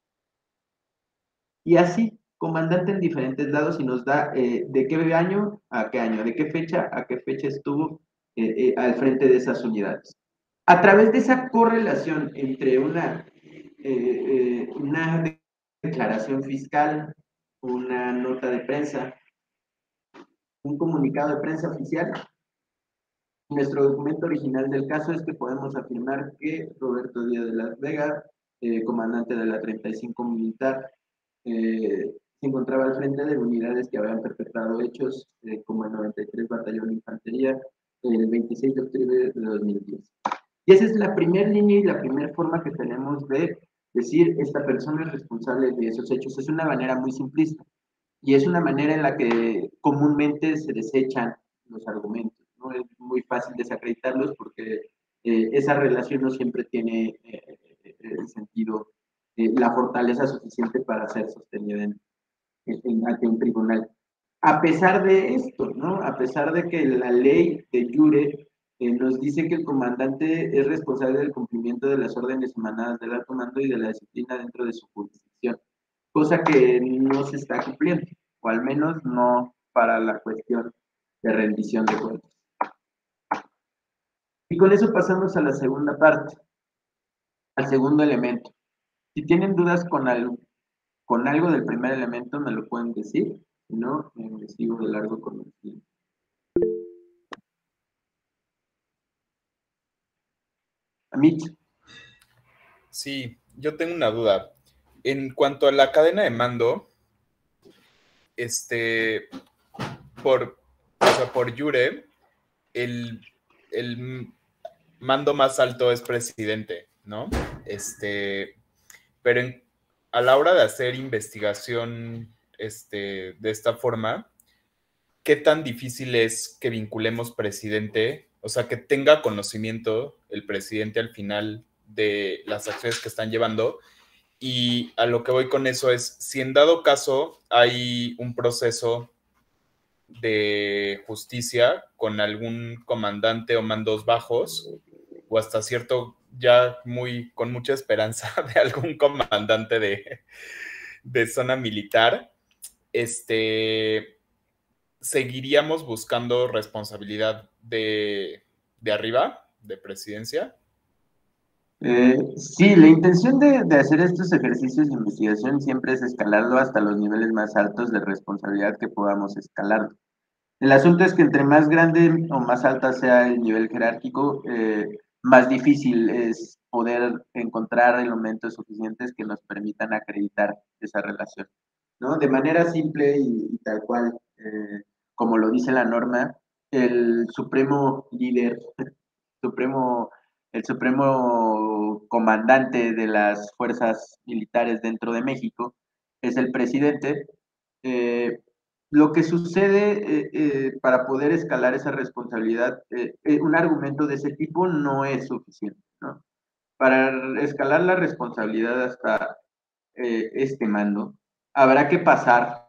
y así, comandante en diferentes lados y nos da eh, de qué año a qué año, de qué fecha a qué fecha estuvo eh, eh, al frente de esas unidades. A través de esa correlación entre una, eh, eh, una declaración fiscal, una nota de prensa, un comunicado de prensa oficial, nuestro documento original del caso es que podemos afirmar que Roberto Díaz de Las Vegas, eh, comandante de la treinta y cinco Militar, eh, se encontraba al frente de unidades que habían perpetrado hechos eh, como el noventa y tres Batallón de Infantería el veintiséis de octubre de dos mil diez. Y esa es la primera línea y la primera forma que tenemos de decir esta persona es responsable de esos hechos. Es una manera muy simplista y es una manera en la que comúnmente se desechan los argumentos, ¿no? Es muy fácil desacreditarlos porque eh, esa relación no siempre tiene eh, el sentido, eh, la fortaleza suficiente para ser sostenida en, en, ante un tribunal. A pesar de esto, ¿no? A pesar de que la ley de jure eh, nos dice que el comandante es responsable del cumplimiento de las órdenes emanadas del alto mando y de la disciplina dentro de su jurisdicción, cosa que no se está cumpliendo, o al menos no para la cuestión de rendición de cuentas. Y con eso pasamos a la segunda parte, al segundo elemento. Si tienen dudas con, algo, con algo del primer elemento me lo pueden decir, si no, me sigo de largo con el siguiente. Amit. Sí, yo tengo una duda. En cuanto a la cadena de mando, este, por, o sea, por Jure, el, el mando más alto es presidente, ¿no? Este, pero en, a la hora de hacer investigación este, de esta forma, ¿qué tan difícil es que vinculemos presidente, o sea, que tenga conocimiento el presidente al final de las acciones que están llevando? Y a lo que voy con eso es, si en dado caso hay un proceso de justicia con algún comandante o mandos bajos, o hasta cierto, ya muy, con mucha esperanza de algún comandante de, de zona militar, este, seguiríamos buscando responsabilidad de, de arriba, de presidencia. Eh, sí, la intención de, de hacer estos ejercicios de investigación siempre es escalarlo hasta los niveles más altos de responsabilidad que podamos escalar. El asunto es que entre más grande o más alta sea el nivel jerárquico, eh, más difícil es poder encontrar elementos suficientes que nos permitan acreditar esa relación, ¿no? De manera simple y, y tal cual, eh, como lo dice la norma, el supremo líder, supremo, el supremo comandante de las fuerzas militares dentro de México es el presidente. Eh, lo que sucede eh, eh, para poder escalar esa responsabilidad, eh, eh, un argumento de ese tipo no es suficiente, ¿no? Para escalar la responsabilidad hasta eh, este mando, habrá que pasar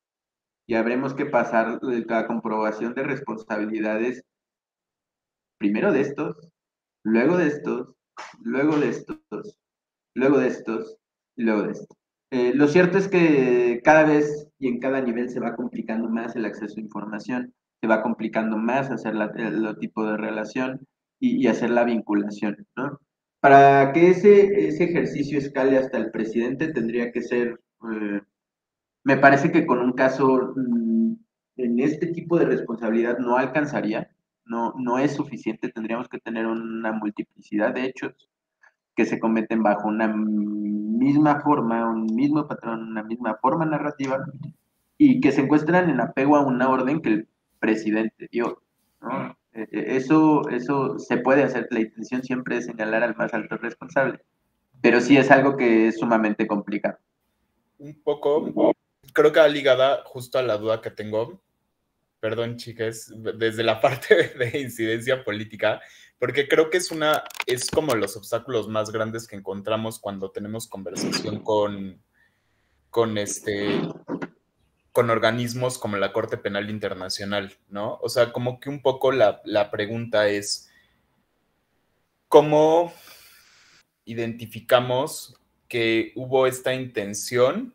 y habremos que pasar la comprobación de responsabilidades primero de estos, luego de estos, luego de estos, luego de estos y luego de estos. Eh, lo cierto es que cada vez y en cada nivel se va complicando más el acceso a información, se va complicando más hacer la, el, tipo de relación y, y, hacer la vinculación, ¿no? Para que ese, ese ejercicio escale hasta el presidente tendría que ser, eh, me parece que con un caso mmm, en este tipo de responsabilidad no alcanzaría, no, no es suficiente, tendríamos que tener una multiplicidad de hechos que se cometen bajo una misma forma, un mismo patrón, una misma forma narrativa, y que se encuentran en apego a una orden que el presidente dio, ¿no? Eso, eso se puede hacer, la intención siempre es señalar al más alto responsable, pero sí es algo que es sumamente complicado. Un poco, creo que va ligada justo a la duda que tengo, perdón chicas, desde la parte de incidencia política, porque creo que es una, es como los obstáculos más grandes que encontramos cuando tenemos conversación con, con este, con organismos como la Corte Penal Internacional, ¿no? O sea, como que un poco la, la pregunta es, ¿cómo identificamos que hubo esta intención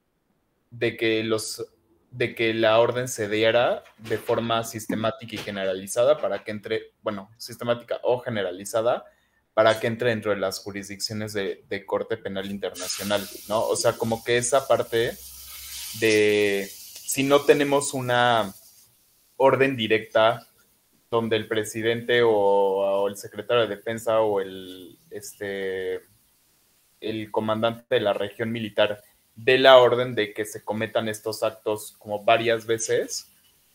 de que los de que la orden se diera de forma sistemática y generalizada para que entre, bueno, sistemática o generalizada, para que entre dentro de las jurisdicciones de, de Corte Penal Internacional, ¿no? O sea, como que esa parte de, si no tenemos una orden directa donde el presidente o, o el secretario de defensa o el, este, el comandante de la región militar de la orden de que se cometan estos actos como varias veces,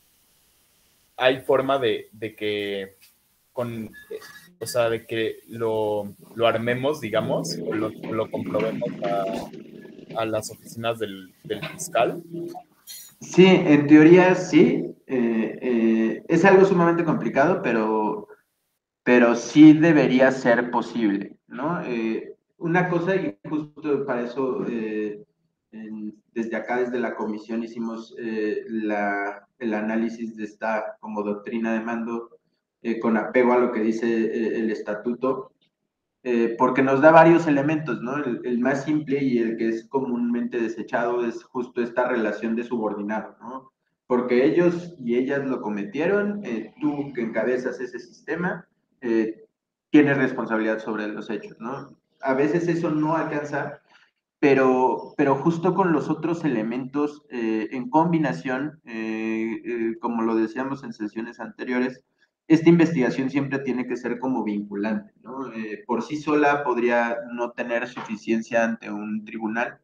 hay forma de, de que con, o sea, de que lo, lo armemos, digamos, o lo, lo comprobemos a, a, las oficinas del, del fiscal. Sí, en teoría sí. Eh, eh, es algo sumamente complicado, pero, pero sí debería ser posible, ¿no? Eh, una cosa, y justo para eso, eh, en, desde acá, desde la comisión, hicimos eh, la, el análisis de esta como doctrina de mando eh, con apego a lo que dice eh, el estatuto, eh, porque nos da varios elementos, ¿no? El, el, más simple y el que es comúnmente desechado es justo esta relación de subordinado, ¿no? Porque ellos y ellas lo cometieron, eh, tú que encabezas ese sistema, eh, tienes responsabilidad sobre los hechos, ¿no? A veces eso no alcanza pero, pero justo con los otros elementos eh, en combinación, eh, eh, como lo decíamos en sesiones anteriores, esta investigación siempre tiene que ser como vinculante, ¿no? Eh, por sí sola podría no tener suficiencia ante un tribunal,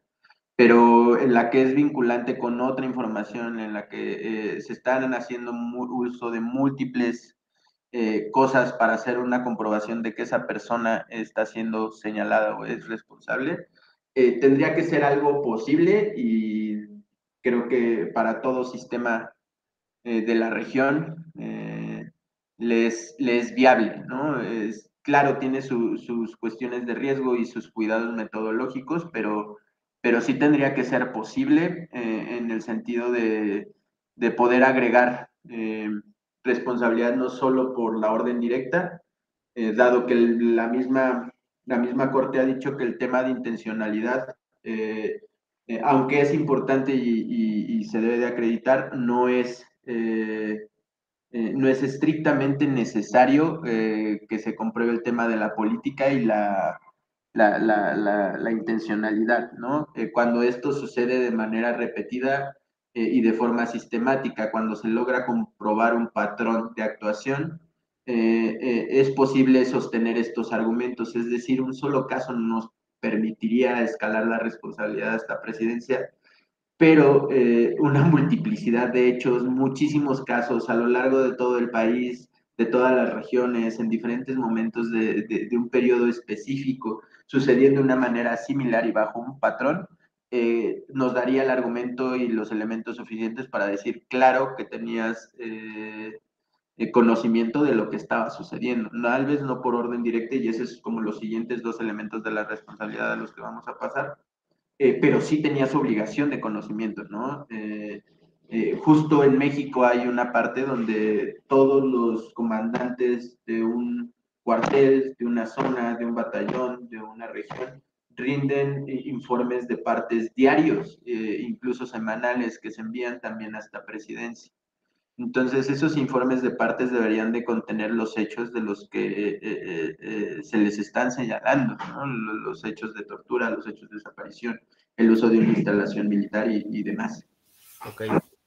pero en la que es vinculante con otra información, en la que eh, se están haciendo uso de múltiples eh, cosas para hacer una comprobación de que esa persona está siendo señalada o es responsable, eh, tendría que ser algo posible y creo que para todo sistema eh, de la región eh, les, les viable, ¿no? Es, claro, tiene su, sus cuestiones de riesgo y sus cuidados metodológicos, pero, pero sí tendría que ser posible eh, en el sentido de, de poder agregar eh, responsabilidad no solo por la orden directa, eh, dado que el, la, misma, la misma Corte ha dicho que el tema de intencionalidad, eh, eh, aunque es importante y, y, y, se debe de acreditar, no es, eh, eh, no es estrictamente necesario eh, que se compruebe el tema de la política y la, la, la, la, la intencionalidad, ¿no? Eh, cuando esto sucede de manera repetida eh, y de forma sistemática, cuando se logra comprobar un patrón de actuación, eh, eh, es posible sostener estos argumentos, es decir, un solo caso no nos permitiría escalar la responsabilidad hasta presidencia, pero eh, una multiplicidad de hechos, muchísimos casos a lo largo de todo el país, de todas las regiones, en diferentes momentos de, de, de un periodo específico, sucediendo de una manera similar y bajo un patrón, eh, nos daría el argumento y los elementos suficientes para decir, claro, que tenías eh, eh, conocimiento de lo que estaba sucediendo. Tal vez no por orden directa, y esos es como los siguientes dos elementos de la responsabilidad a los que vamos a pasar, eh, pero sí tenía su obligación de conocimiento, ¿no? Eh, eh, justo en México hay una parte donde todos los comandantes de un cuartel, de una zona, de un batallón, de una región, rinden informes de partes diarios, eh, incluso semanales, que se envían también hasta presidencia. Entonces, esos informes de partes deberían de contener los hechos de los que eh, eh, eh, se les están señalando, ¿no? Los hechos de tortura, los hechos de desaparición, el uso de una instalación militar y, y demás. Ok.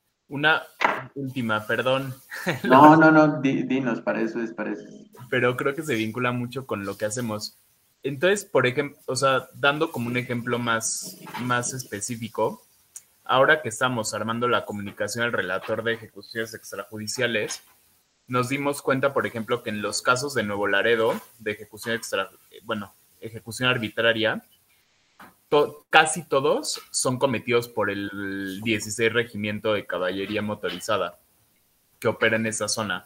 Una última, perdón. No, no, no, di, dinos, para eso es, para eso. Pero creo que se vincula mucho con lo que hacemos. Entonces, por ejemplo, o sea, dando como un ejemplo más, más específico, ahora que estamos armando la comunicación al relator de ejecuciones extrajudiciales, nos dimos cuenta, por ejemplo, que en los casos de Nuevo Laredo, de ejecución extra, bueno, ejecución arbitraria, to, casi todos son cometidos por el dieciséis Regimiento de Caballería Motorizada, que opera en esa zona.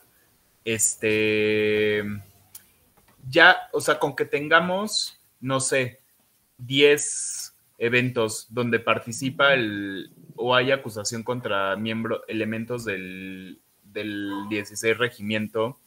Este, ya, o sea, con que tengamos, no sé, diez eventos donde participa el, o hay acusación contra miembros, elementos del, del dieciséis Regimiento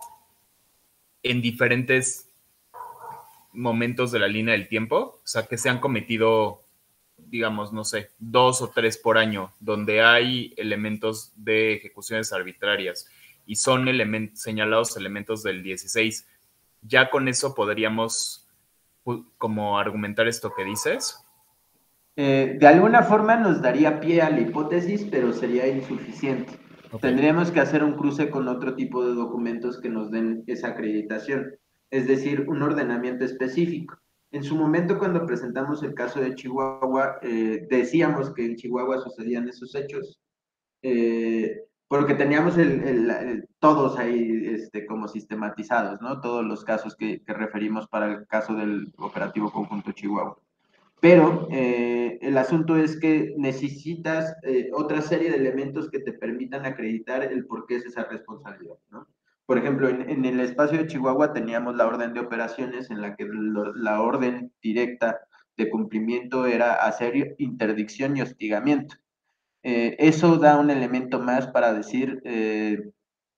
en diferentes momentos de la línea del tiempo, o sea, que se han cometido, digamos, no sé, dos o tres por año, donde hay elementos de ejecuciones arbitrarias y son element, señalados elementos del dieciséis. Ya con eso podríamos como argumentar esto que dices. Eh, de alguna forma nos daría pie a la hipótesis, pero sería insuficiente. Okay. Tendríamos que hacer un cruce con otro tipo de documentos que nos den esa acreditación, es decir, un ordenamiento específico. En su momento, cuando presentamos el caso de Chihuahua, eh, decíamos que en Chihuahua sucedían esos hechos, eh, porque teníamos el, el, el, todos ahí este, como sistematizados, ¿no? Todos los casos que, que referimos para el caso del Operativo Conjunto Chihuahua. Pero eh, el asunto es que necesitas eh, otra serie de elementos que te permitan acreditar el por qué es esa responsabilidad, ¿no? Por ejemplo, en, en el espacio de Chihuahua teníamos la orden de operaciones en la que lo, la orden directa de cumplimiento era hacer interdicción y hostigamiento. Eh, eso da un elemento más para decir, eh,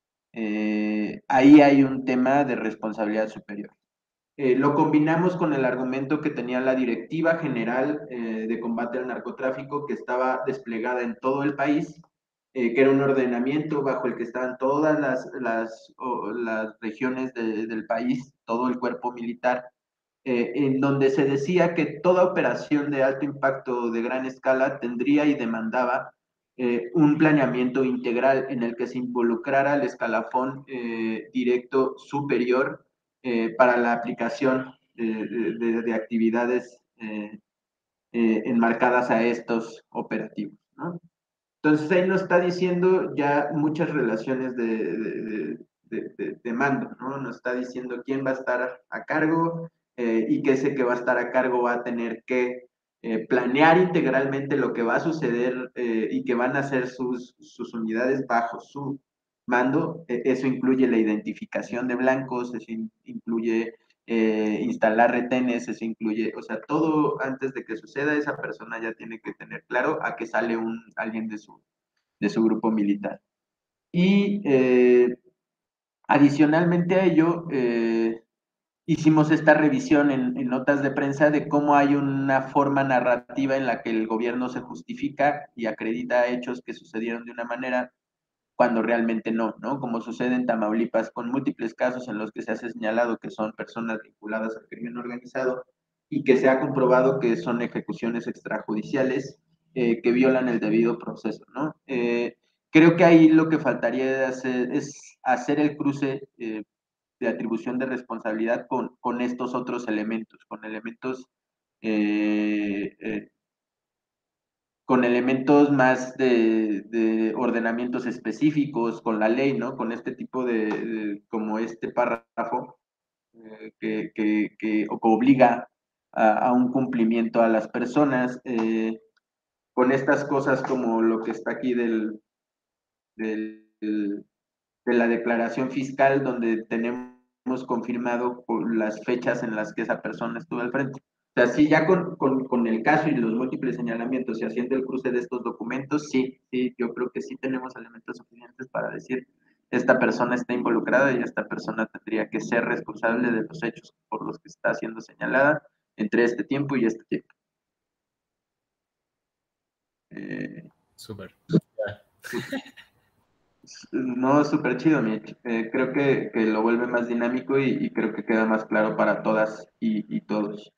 eh, ahí hay un tema de responsabilidad superior. Eh, lo combinamos con el argumento que tenía la Directiva General eh, de Combate al Narcotráfico, que estaba desplegada en todo el país, eh, que era un ordenamiento bajo el que estaban todas las, las, oh, las regiones de, del país, todo el cuerpo militar, eh, en donde se decía que toda operación de alto impacto de gran escala tendría y demandaba eh, un planeamiento integral en el que se involucrara el escalafón eh, directo superior eh, para la aplicación de, de, de actividades eh, eh, enmarcadas a estos operativos, ¿no? Entonces ahí nos está diciendo ya muchas relaciones de, de, de, de, de mando, ¿no? Nos está diciendo quién va a estar a cargo eh, y que ese que va a estar a cargo va a tener que eh, planear integralmente lo que va a suceder eh, y que van a ser sus, sus unidades bajo su mando. Eh, eso incluye la identificación de blancos, eso in, incluye eh, instalar retenes, eso incluye, o sea, todo antes de que suceda, esa persona ya tiene que tener claro a qué sale un, alguien de su, de su grupo militar. Y eh, adicionalmente a ello, eh, hicimos esta revisión en, en, notas de prensa de cómo hay una forma narrativa en la que el gobierno se justifica y acredita hechos que sucedieron de una manera cuando realmente no, ¿no? Como sucede en Tamaulipas con múltiples casos en los que se ha señalado que son personas vinculadas al crimen organizado y que se ha comprobado que son ejecuciones extrajudiciales eh, que violan el debido proceso, ¿no? Eh, creo que ahí lo que faltaría hacer es hacer el cruce eh, de atribución de responsabilidad con, con estos otros elementos, con elementos eh, eh, con elementos más de, de, ordenamientos específicos, con la ley, ¿no? Con este tipo de, de como este párrafo eh, que, que, que, obliga a, a, un cumplimiento a las personas, eh, con estas cosas como lo que está aquí del, del, del de la declaración fiscal, donde tenemos confirmado las fechas en las que esa persona estuvo al frente. O sea, sí, ya con, con, con el caso y los múltiples señalamientos y haciendo el cruce de estos documentos, sí, sí, yo creo que sí tenemos elementos suficientes para decir esta persona está involucrada y esta persona tendría que ser responsable de los hechos por los que está siendo señalada entre este tiempo y este tiempo. Eh, Súper. No, súper chido, Mitch. Eh, creo que, que, lo vuelve más dinámico y, y, creo que queda más claro para todas y, y todos.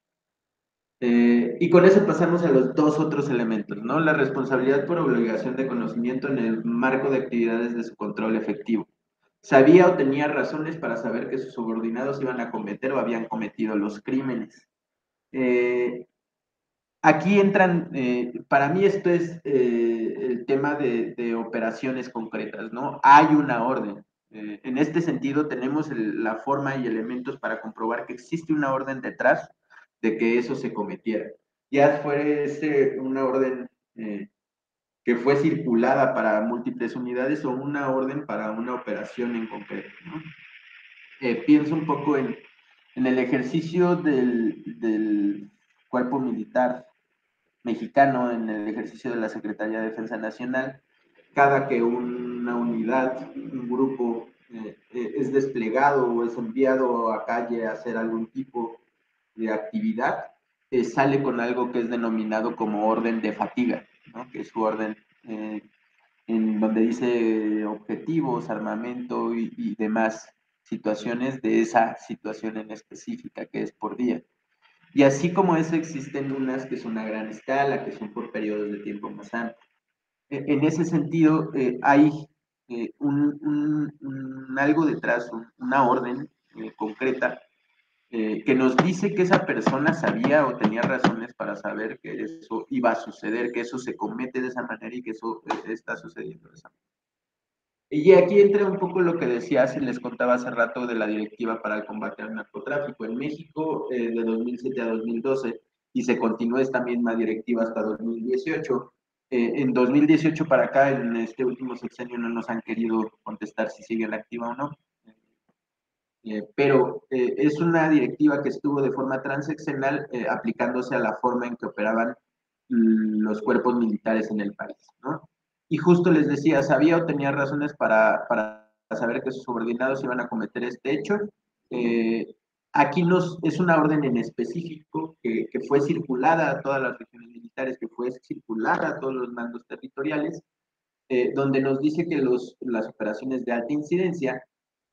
Eh, y con eso pasamos a los dos otros elementos, ¿no? La responsabilidad por obligación de conocimiento en el marco de actividades de su control efectivo. Sabía o tenía razones para saber que sus subordinados iban a cometer o habían cometido los crímenes. Eh, Aquí entran, eh, para mí esto es eh, el tema de, de, operaciones concretas, ¿no? Hay una orden. Eh, en este sentido, tenemos el, la forma y elementos para comprobar que existe una orden detrás de que eso se cometiera. Ya fue ese, una orden eh, que fue circulada para múltiples unidades o una orden para una operación en concreto, ¿no? Eh, pienso un poco en, en el ejercicio del, del cuerpo militar mexicano en el ejercicio de la Secretaría de Defensa Nacional, cada que una unidad, un grupo eh, es desplegado o es enviado a calle a hacer algún tipo de actividad, eh, sale con algo que es denominado como orden de fatiga, ¿no? Que es su orden eh, en donde dice objetivos, armamento y, y demás situaciones de esa situación en específica que es por día. Y así como eso, existen unas que son a gran escala, que son por periodos de tiempo más amplios. En ese sentido, eh, hay eh, un, un, un, algo detrás, un, una orden eh, concreta eh, que nos dice que esa persona sabía o tenía razones para saber que eso iba a suceder, que eso se comete de esa manera y que eso eh, está sucediendo de esa manera. Y aquí entra un poco lo que decía, si les contaba hace rato de la Directiva para el Combate al Narcotráfico en México eh, de dos mil siete a dos mil doce y se continúa esta misma directiva hasta dos mil dieciocho. Eh, en dos mil dieciocho para acá, en este último sexenio, no nos han querido contestar si sigue activa o no. Eh, pero eh, es una directiva que estuvo de forma transeccional eh, aplicándose a la forma en que operaban los cuerpos militares en el país, ¿no? Y justo les decía, sabía o tenía razones para, para saber que sus subordinados iban a cometer este hecho. Eh, aquí nos, es una orden en específico que, que fue circulada a todas las regiones militares, que fue circulada a todos los mandos territoriales, eh, donde nos dice que los, las operaciones de alta incidencia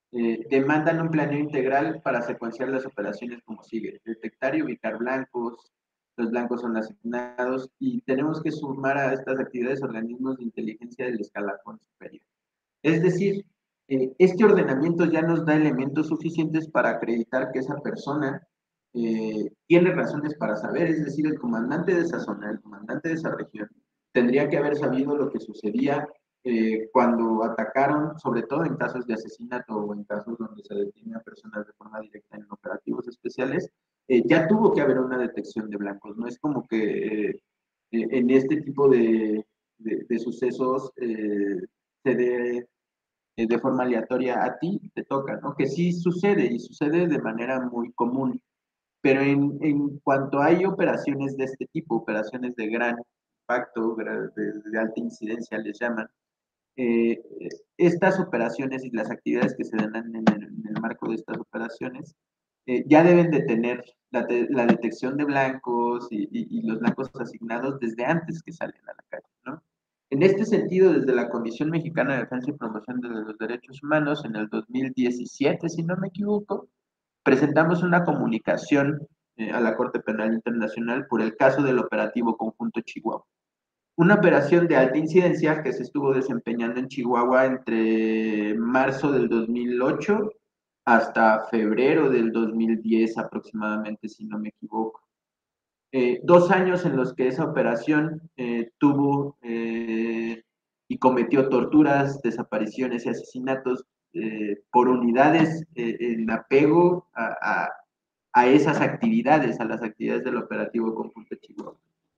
Eh, demandan un planeo integral para secuenciar las operaciones como sigue: detectar y ubicar blancos, los blancos son asignados y tenemos que sumar a estas actividades organismos de inteligencia del escalafón superior. Es decir, eh, este ordenamiento ya nos da elementos suficientes para acreditar que esa persona eh, tiene razones para saber, es decir, el comandante de esa zona, el comandante de esa región, tendría que haber sabido lo que sucedía eh, cuando atacaron, sobre todo en casos de asesinato o en casos donde se detiene a personas de forma directa en operativos especiales, eh, ya tuvo que haber una detección de blancos. No es como que eh, en este tipo de, de, de sucesos eh, se dé eh, de forma aleatoria a ti, te toca, ¿no? Que sí sucede y sucede de manera muy común. Pero en, en cuanto hay operaciones de este tipo, operaciones de gran impacto, de, de alta incidencia les llaman, eh, estas operaciones y las actividades que se dan en el, en el marco de estas operaciones eh, ya deben de tener la, la detección de blancos y, y, y, los blancos asignados desde antes que salen a la calle, ¿no? En este sentido, desde la Comisión Mexicana de Defensa y Promoción de los Derechos Humanos, en el dos mil diecisiete, si no me equivoco, presentamos una comunicación eh, a la Corte Penal Internacional por el caso del operativo conjunto Chihuahua. Una operación de alta incidencia que se estuvo desempeñando en Chihuahua entre marzo del dos mil ocho hasta febrero del dos mil diez aproximadamente, si no me equivoco. Eh, dos años en los que esa operación eh, tuvo eh, y cometió torturas, desapariciones y asesinatos eh, por unidades eh, en apego a, a, a, esas actividades, a las actividades del operativo conjunto Chihuahua.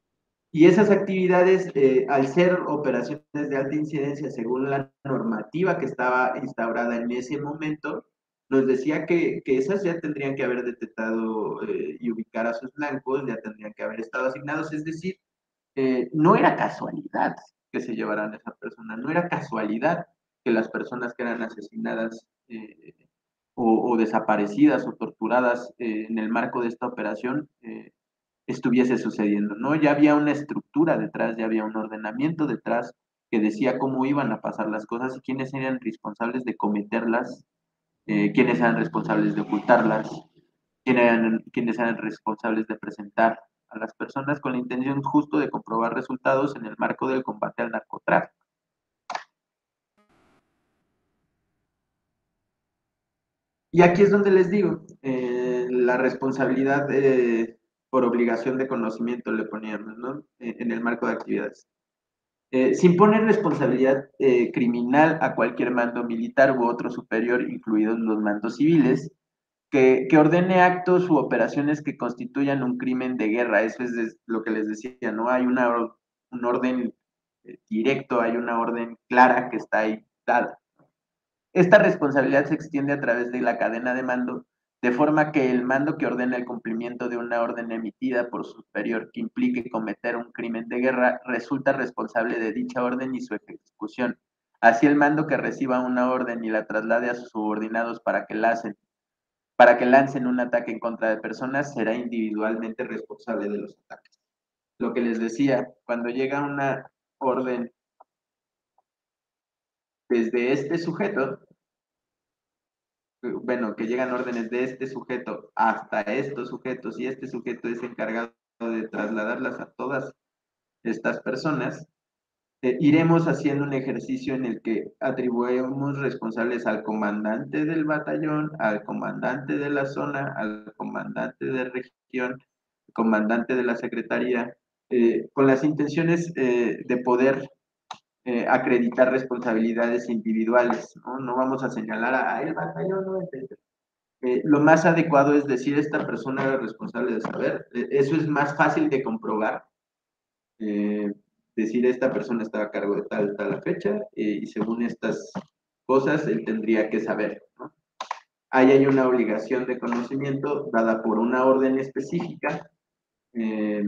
Y esas actividades, eh, al ser operaciones de alta incidencia según la normativa que estaba instaurada en ese momento, nos decía que, que esas ya tendrían que haber detectado eh, y ubicar a sus blancos, ya tendrían que haber estado asignados, es decir, eh, no era casualidad que se llevaran a esa persona, no era casualidad que las personas que eran asesinadas eh, o, o, desaparecidas o torturadas eh, en el marco de esta operación eh, estuviese sucediendo, ¿no? Ya había una estructura detrás, ya había un ordenamiento detrás que decía cómo iban a pasar las cosas y quiénes eran responsables de cometerlas, eh, quiénes eran responsables de ocultarlas, quiénes eran, quiénes eran responsables de presentar a las personas con la intención justo de comprobar resultados en el marco del combate al narcotráfico. Y aquí es donde les digo, eh, la responsabilidad eh, por obligación de conocimiento le poníamos, ¿no? En el marco de actividades. Eh, sin poner responsabilidad eh, criminal a cualquier mando militar u otro superior, incluidos los mandos civiles, que, que ordene actos u operaciones que constituyan un crimen de guerra. Eso es de, lo que les decía, ¿no? Hay una, un orden eh, directo, hay una orden clara que está ahí dada. Esta responsabilidad se extiende a través de la cadena de mando, de forma que el mando que ordena el cumplimiento de una orden emitida por su superior que implique cometer un crimen de guerra resulta responsable de dicha orden y su ejecución. Así el mando que reciba una orden y la traslade a sus subordinados para que la hacen, para que lancen un ataque en contra de personas, será individualmente responsable de los ataques. Lo que les decía, cuando llega una orden desde este sujeto, bueno, que llegan órdenes de este sujeto hasta estos sujetos y este sujeto es encargado de trasladarlas a todas estas personas, eh, iremos haciendo un ejercicio en el que atribuimos responsables al comandante del batallón, al comandante de la zona, al comandante de región, al comandante de la secretaría, eh, con las intenciones eh, de poder eh, acreditar responsabilidades individuales, ¿no? No vamos a señalar a, a el batallón, no, eh, lo más adecuado es decir esta persona era responsable de saber. Eh, eso es más fácil de comprobar. Eh, decir esta persona estaba a cargo de tal, tal fecha eh, y según estas cosas él tendría que saber, ¿no? Ahí hay una obligación de conocimiento dada por una orden específica eh,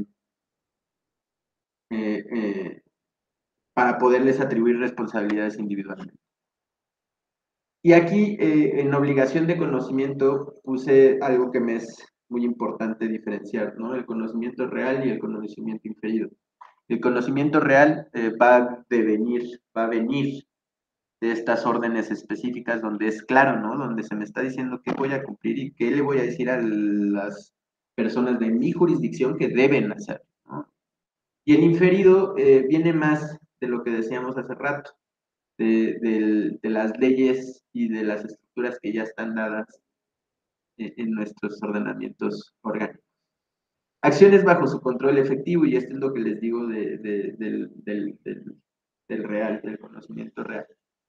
eh, eh, para poderles atribuir responsabilidades individualmente. Y aquí, eh, en obligación de conocimiento, puse algo que me es muy importante diferenciar, ¿no? El conocimiento real y el conocimiento inferido. El conocimiento real eh, va a devenir, va a venir de estas órdenes específicas donde es claro, ¿no? Donde se me está diciendo qué voy a cumplir y qué le voy a decir a las personas de mi jurisdicción que deben hacer, ¿no? Y el inferido eh, viene más de lo que decíamos hace rato, de, de, de las leyes y de las estructuras que ya están dadas en, en nuestros ordenamientos orgánicos. Acciones bajo su control efectivo, y esto es lo que les digo de, de, del, del, del, del real, del conocimiento real.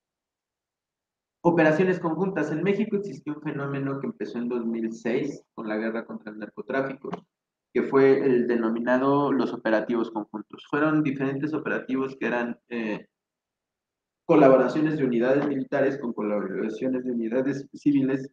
Operaciones conjuntas. En México existió un fenómeno que empezó en dos mil seis con la guerra contra el narcotráfico, que fue el denominado los operativos conjuntos. Fueron diferentes operativos que eran eh, colaboraciones de unidades militares con colaboraciones de unidades civiles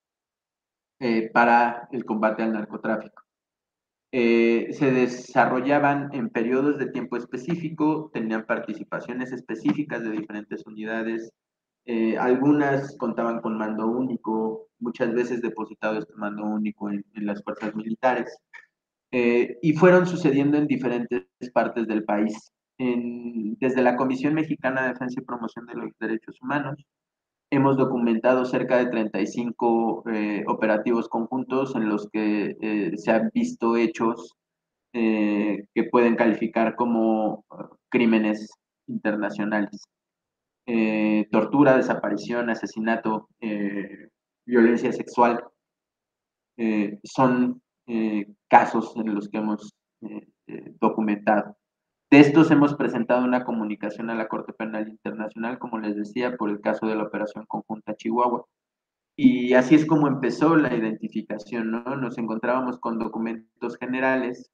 eh, para el combate al narcotráfico. Eh, se desarrollaban en periodos de tiempo específico, tenían participaciones específicas de diferentes unidades, eh, algunas contaban con mando único, muchas veces depositado este mando único en, en las fuerzas militares, eh, y fueron sucediendo en diferentes partes del país. En, desde la Comisión Mexicana de Defensa y Promoción de los Derechos Humanos, hemos documentado cerca de treinta y cinco eh, operativos conjuntos en los que eh, se han visto hechos eh, que pueden calificar como uh, crímenes internacionales. Eh, tortura, desaparición, asesinato, eh, violencia sexual, eh, son eh, casos en los que hemos eh, eh, documentado. De estos hemos presentado una comunicación a la Corte Penal Internacional, como les decía, por el caso de la Operación Conjunta Chihuahua. Y así es como empezó la identificación, ¿no? Nos encontrábamos con documentos generales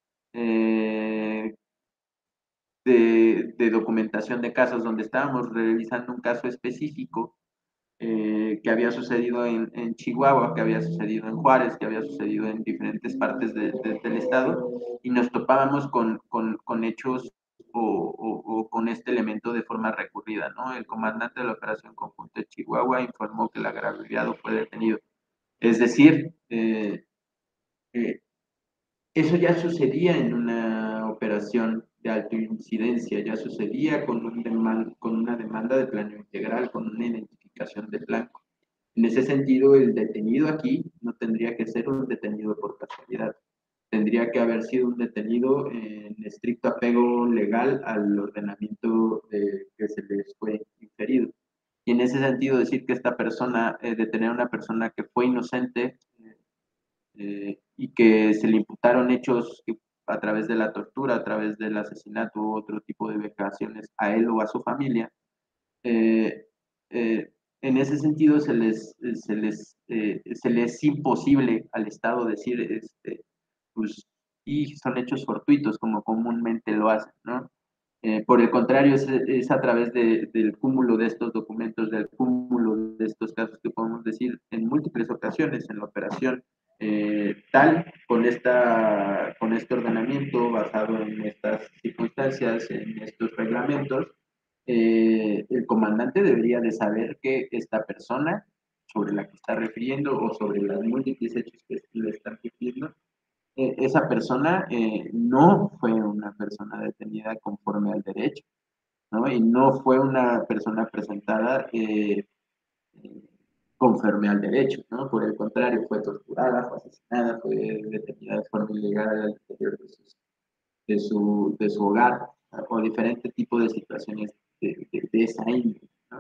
eh, de, de, documentación de casos donde estábamos revisando un caso específico eh, que había sucedido en, en, Chihuahua, que había sucedido en Juárez, que había sucedido en diferentes partes de, de, del estado, y nos topábamos con, con, con hechos o, o, o, con este elemento de forma recurrida, ¿no? El comandante de la Operación Conjunta de Chihuahua informó que el agraviado fue detenido. Es decir, eh, eh, eso ya sucedía en una operación de alta incidencia, ya sucedía con, un demand, con una demanda de plano integral, con una identificación de blanco. En ese sentido, el detenido aquí no tendría que ser un detenido por casualidad, tendría que haber sido un detenido en estricto apego legal al ordenamiento de, que se les fue inferido. Y en ese sentido, decir que esta persona, eh, detener a una persona que fue inocente, Eh, y que se le imputaron hechos que, a través de la tortura, a través del asesinato u otro tipo de vejaciones a él o a su familia, eh, eh, en ese sentido se les, se les, eh, se les es imposible al Estado decir, este, pues, y son hechos fortuitos como comúnmente lo hacen, ¿no? Eh, por el contrario, es, es a través de, del cúmulo de estos documentos, del cúmulo de estos casos que podemos decir en múltiples ocasiones en la operación eh, tal, con, esta, con este ordenamiento basado en estas circunstancias, en estos reglamentos, eh, el comandante debería de saber que esta persona sobre la que está refiriendo o sobre las múltiples hechos que le están refiriendo, eh, esa persona eh, no fue una persona detenida conforme al derecho, ¿no? Y no fue una persona presentada eh, eh, conforme al derecho, ¿no? Por el contrario, fue torturada, fue asesinada, fue detenida de forma ilegal al interior de, sus, de, su, de su hogar, ¿no? O diferentes tipos de situaciones de, de, de esa índole, ¿no?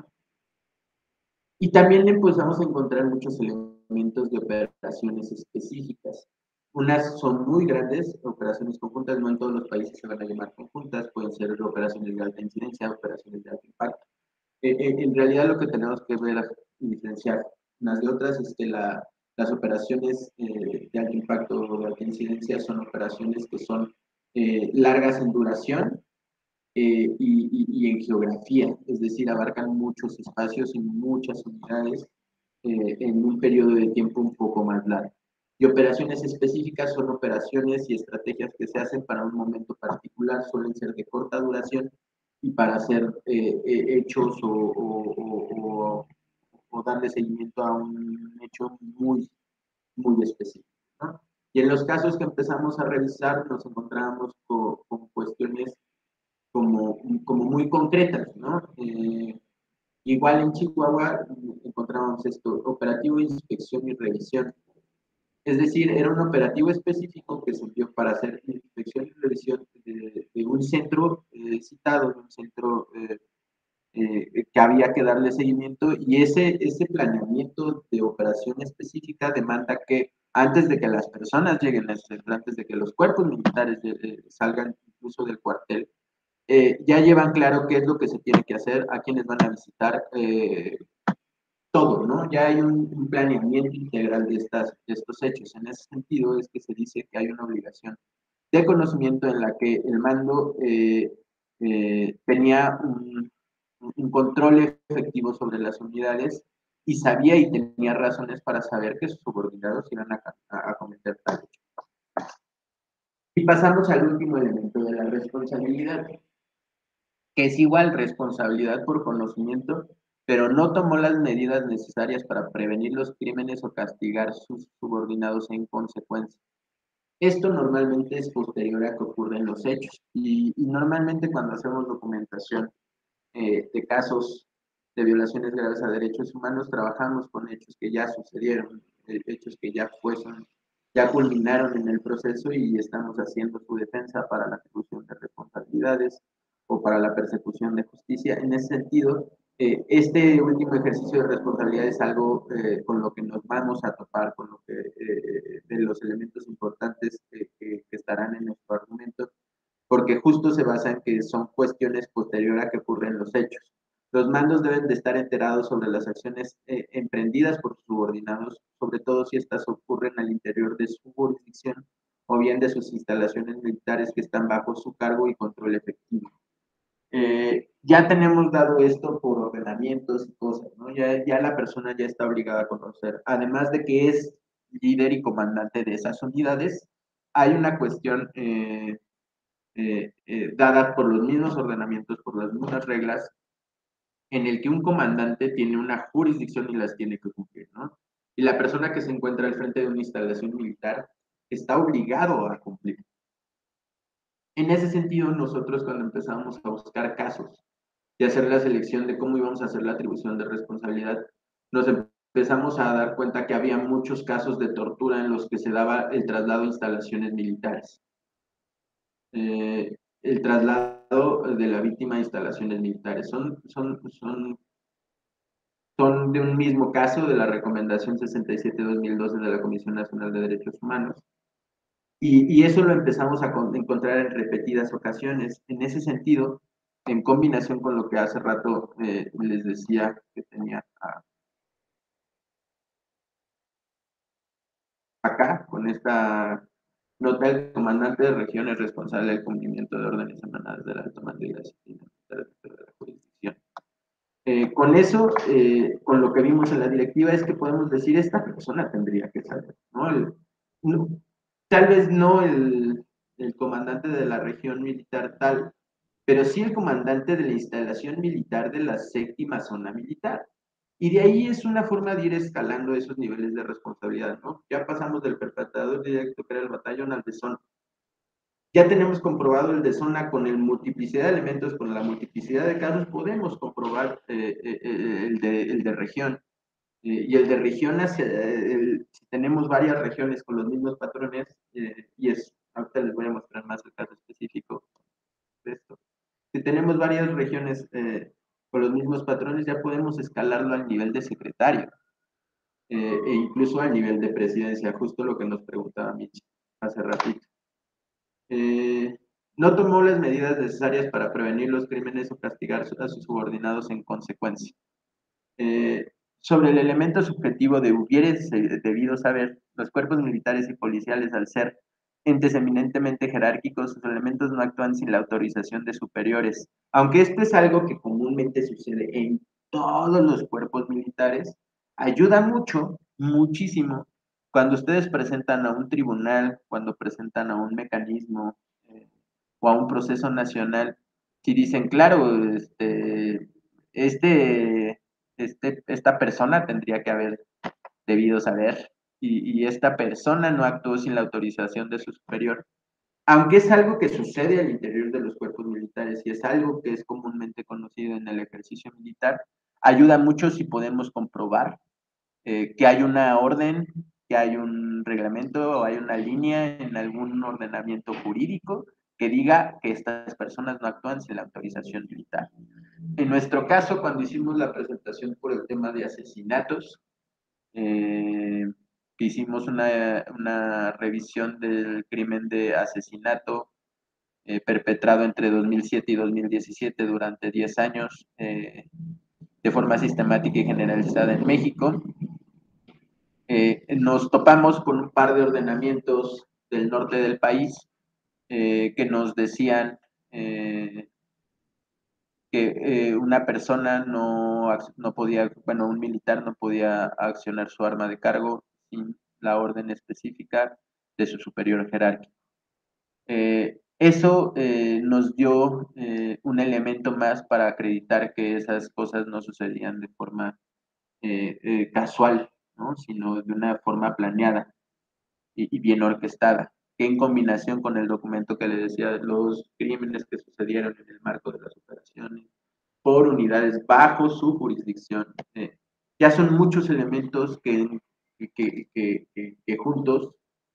Y también empezamos a encontrar muchos elementos de operaciones específicas. Unas son muy grandes, operaciones conjuntas, no en todos los países se van a llamar conjuntas, pueden ser operaciones de alta incidencia, operaciones de alto impacto. Eh, eh, en realidad lo que tenemos que ver y diferenciar unas de otras es que la, las operaciones eh, de alto impacto o de alta incidencia son operaciones que son eh, largas en duración eh, y, y, y, en geografía, es decir, abarcan muchos espacios y muchas unidades eh, en un periodo de tiempo un poco más largo. Y operaciones específicas son operaciones y estrategias que se hacen para un momento particular, suelen ser de corta duración y para hacer eh, eh, hechos o, o, o, o, darle seguimiento a un hecho muy, muy específico, ¿no? Y en los casos que empezamos a revisar nos encontramos con, con cuestiones como, como muy concretas, ¿no? Eh, Igual en Chihuahua encontramos esto, operativo, inspección y revisión. Es decir, era un operativo específico que se envió para hacer inspección y revisión de, de un centro eh, citado, de un centro eh, eh, que había que darle seguimiento, y ese, ese planeamiento de operación específica demanda que antes de que las personas lleguen a ese centro, antes de que los cuerpos militares eh, salgan incluso del cuartel, eh, ya llevan claro qué es lo que se tiene que hacer, a quienes van a visitar, eh, todo, ¿no? Ya hay un, un planeamiento integral de, estas, de estos hechos. En ese sentido es que se dice que hay una obligación de conocimiento en la que el mando eh, eh, tenía un, un, control efectivo sobre las unidades y sabía y tenía razones para saber que sus subordinados iban a, a, a cometer tal hecho. Y pasamos al último elemento de la responsabilidad, que es igual responsabilidad por conocimiento, pero no tomó las medidas necesarias para prevenir los crímenes o castigar sus subordinados en consecuencia. Esto normalmente es posterior a que ocurren los hechos, y, y normalmente cuando hacemos documentación eh, de casos de violaciones graves a derechos humanos, trabajamos con hechos que ya sucedieron, eh, hechos que ya fueron, ya culminaron en el proceso, y estamos haciendo su defensa para la atribución de responsabilidades o para la persecución de justicia. En ese sentido, eh, este último ejercicio de responsabilidad es algo eh, con lo que nos vamos a topar, con lo que eh, de los elementos importantes que, que, que estarán en nuestro argumento, porque justo se basa en que son cuestiones posteriores a que ocurren los hechos. Los mandos deben de estar enterados sobre las acciones eh, emprendidas por sus subordinados, sobre todo si estas ocurren al interior de su jurisdicción o bien de sus instalaciones militares que están bajo su cargo y control efectivo. Eh, ya tenemos dado esto por ordenamientos y cosas, ¿no? Ya, ya la persona ya está obligada a conocer, además de que es líder y comandante de esas unidades, hay una cuestión eh, eh, eh, dadas por los mismos ordenamientos, por las mismas reglas, en el que un comandante tiene una jurisdicción y las tiene que cumplir, ¿no? Y la persona que se encuentra al frente de una instalación militar está obligado a cumplir. En ese sentido, nosotros cuando empezamos a buscar casos y hacer la selección de cómo íbamos a hacer la atribución de responsabilidad, nos empezamos a dar cuenta que había muchos casos de tortura en los que se daba el traslado a instalaciones militares. Eh, el traslado de la víctima a instalaciones militares. Son, son, son, son de un mismo caso de la Recomendación sesenta y siete dos mil doce de la Comisión Nacional de Derechos Humanos. Y, y eso lo empezamos a encontrar en repetidas ocasiones. En ese sentido, en combinación con lo que hace rato eh, les decía que tenía a, acá, con esta nota, el comandante de región es responsable del cumplimiento de órdenes emanadas del alto mando y la disciplina de la jurisdicción. Eh, con eso, eh, con lo que vimos en la directiva, es que podemos decir, esta persona tendría que saber, ¿no? El, no tal vez no el, el comandante de la región militar tal, pero sí el comandante de la instalación militar de la séptima zona militar. Y de ahí es una forma de ir escalando esos niveles de responsabilidad, ¿no? Ya pasamos del perpetrador directo, que era el batallón, al de zona. Ya tenemos comprobado el de zona con el multiplicidad de elementos, con la multiplicidad de casos, podemos comprobar eh, eh, el, de, el de región. Eh, y el de región, hacia, el, si tenemos varias regiones con los mismos patrones, eh, y es, ahorita les voy a mostrar más el caso específico de esto. Si tenemos varias regiones eh, con los mismos patrones, ya podemos escalarlo al nivel de secretario, eh, e incluso al nivel de presidencia, justo lo que nos preguntaba Mitch hace ratito. Eh, no tomó las medidas necesarias para prevenir los crímenes o castigar a sus subordinados en consecuencia. Eh, sobre el elemento subjetivo de hubieres debido saber, los cuerpos militares y policiales, al ser entes eminentemente jerárquicos, sus elementos no actúan sin la autorización de superiores. Aunque esto es algo que comúnmente sucede en todos los cuerpos militares, ayuda mucho, muchísimo, cuando ustedes presentan a un tribunal, cuando presentan a un mecanismo eh, o a un proceso nacional, si dicen, claro, este, este, este, esta persona tendría que haber debido saber, y, y esta persona no actuó sin la autorización de su superior, aunque es algo que sucede al interior de los cuerpos militares y es algo que es comúnmente conocido en el ejercicio militar, ayuda mucho si podemos comprobar eh, que hay una orden, que hay un reglamento o hay una línea en algún ordenamiento jurídico que diga que estas personas no actúan sin la autorización militar. En nuestro caso, cuando hicimos la presentación por el tema de asesinatos, eh, hicimos una, una revisión del crimen de asesinato eh, perpetrado entre dos mil siete y dos mil diecisiete durante diez años eh, de forma sistemática y generalizada en México. Eh, nos topamos con un par de ordenamientos del norte del país eh, que nos decían eh, que eh, una persona no, no podía, bueno, un militar no podía accionar su arma de cargo sin la orden específica de su superior jerárquico. Eh, eso eh, nos dio eh, un elemento más para acreditar que esas cosas no sucedían de forma eh, eh, casual, ¿no? Sino de una forma planeada y, y bien orquestada, que en combinación con el documento que le decía de los crímenes que sucedieron en el marco de las operaciones por unidades bajo su jurisdicción. Eh, ya son muchos elementos que, que, que, que, que juntos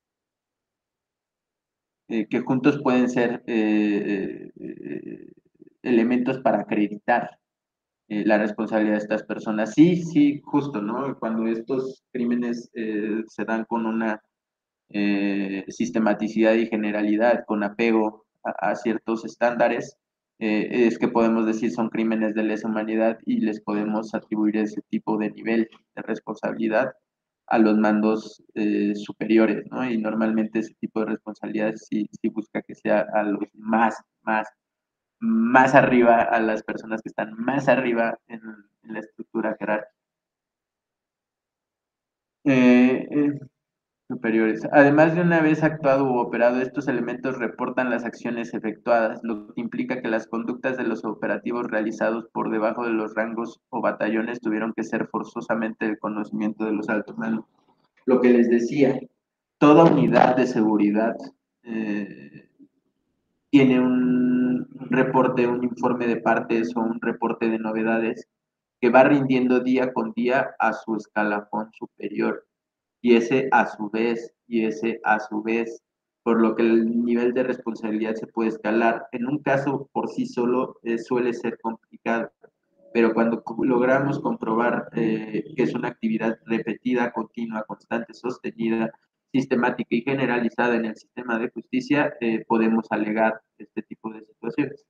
eh, que juntos pueden ser eh, eh, elementos para acreditar eh, la responsabilidad de estas personas. Sí, sí, justo, ¿no? Cuando estos crímenes eh, se dan con una eh, sistematicidad y generalidad, con apego a, a ciertos estándares, eh, es que podemos decir son crímenes de lesa humanidad y les podemos atribuir ese tipo de nivel de responsabilidad a los mandos eh, superiores, ¿no? Y normalmente ese tipo de responsabilidades sí, sí busca que sea a los más, más, más arriba, a las personas que están más arriba en, en la estructura jerárquica. Eh, eh, superiores. Además de una vez actuado u operado, estos elementos reportan las acciones efectuadas, lo que implica que las conductas de los operativos realizados por debajo de los rangos o batallones tuvieron que ser forzosamente el conocimiento de los altos mandos. Lo que les decía, toda unidad de seguridad eh, tiene un, un reporte, un informe de partes o un reporte de novedades que va rindiendo día con día a su escalafón superior y ese a su vez, y ese a su vez, por lo que el nivel de responsabilidad se puede escalar. En un caso por sí solo eh, suele ser complicado, pero cuando logramos comprobar eh, que es una actividad repetida, continua, constante, sostenida, sistemática y generalizada en el sistema de justicia, eh, podemos alegar este tipo de situaciones.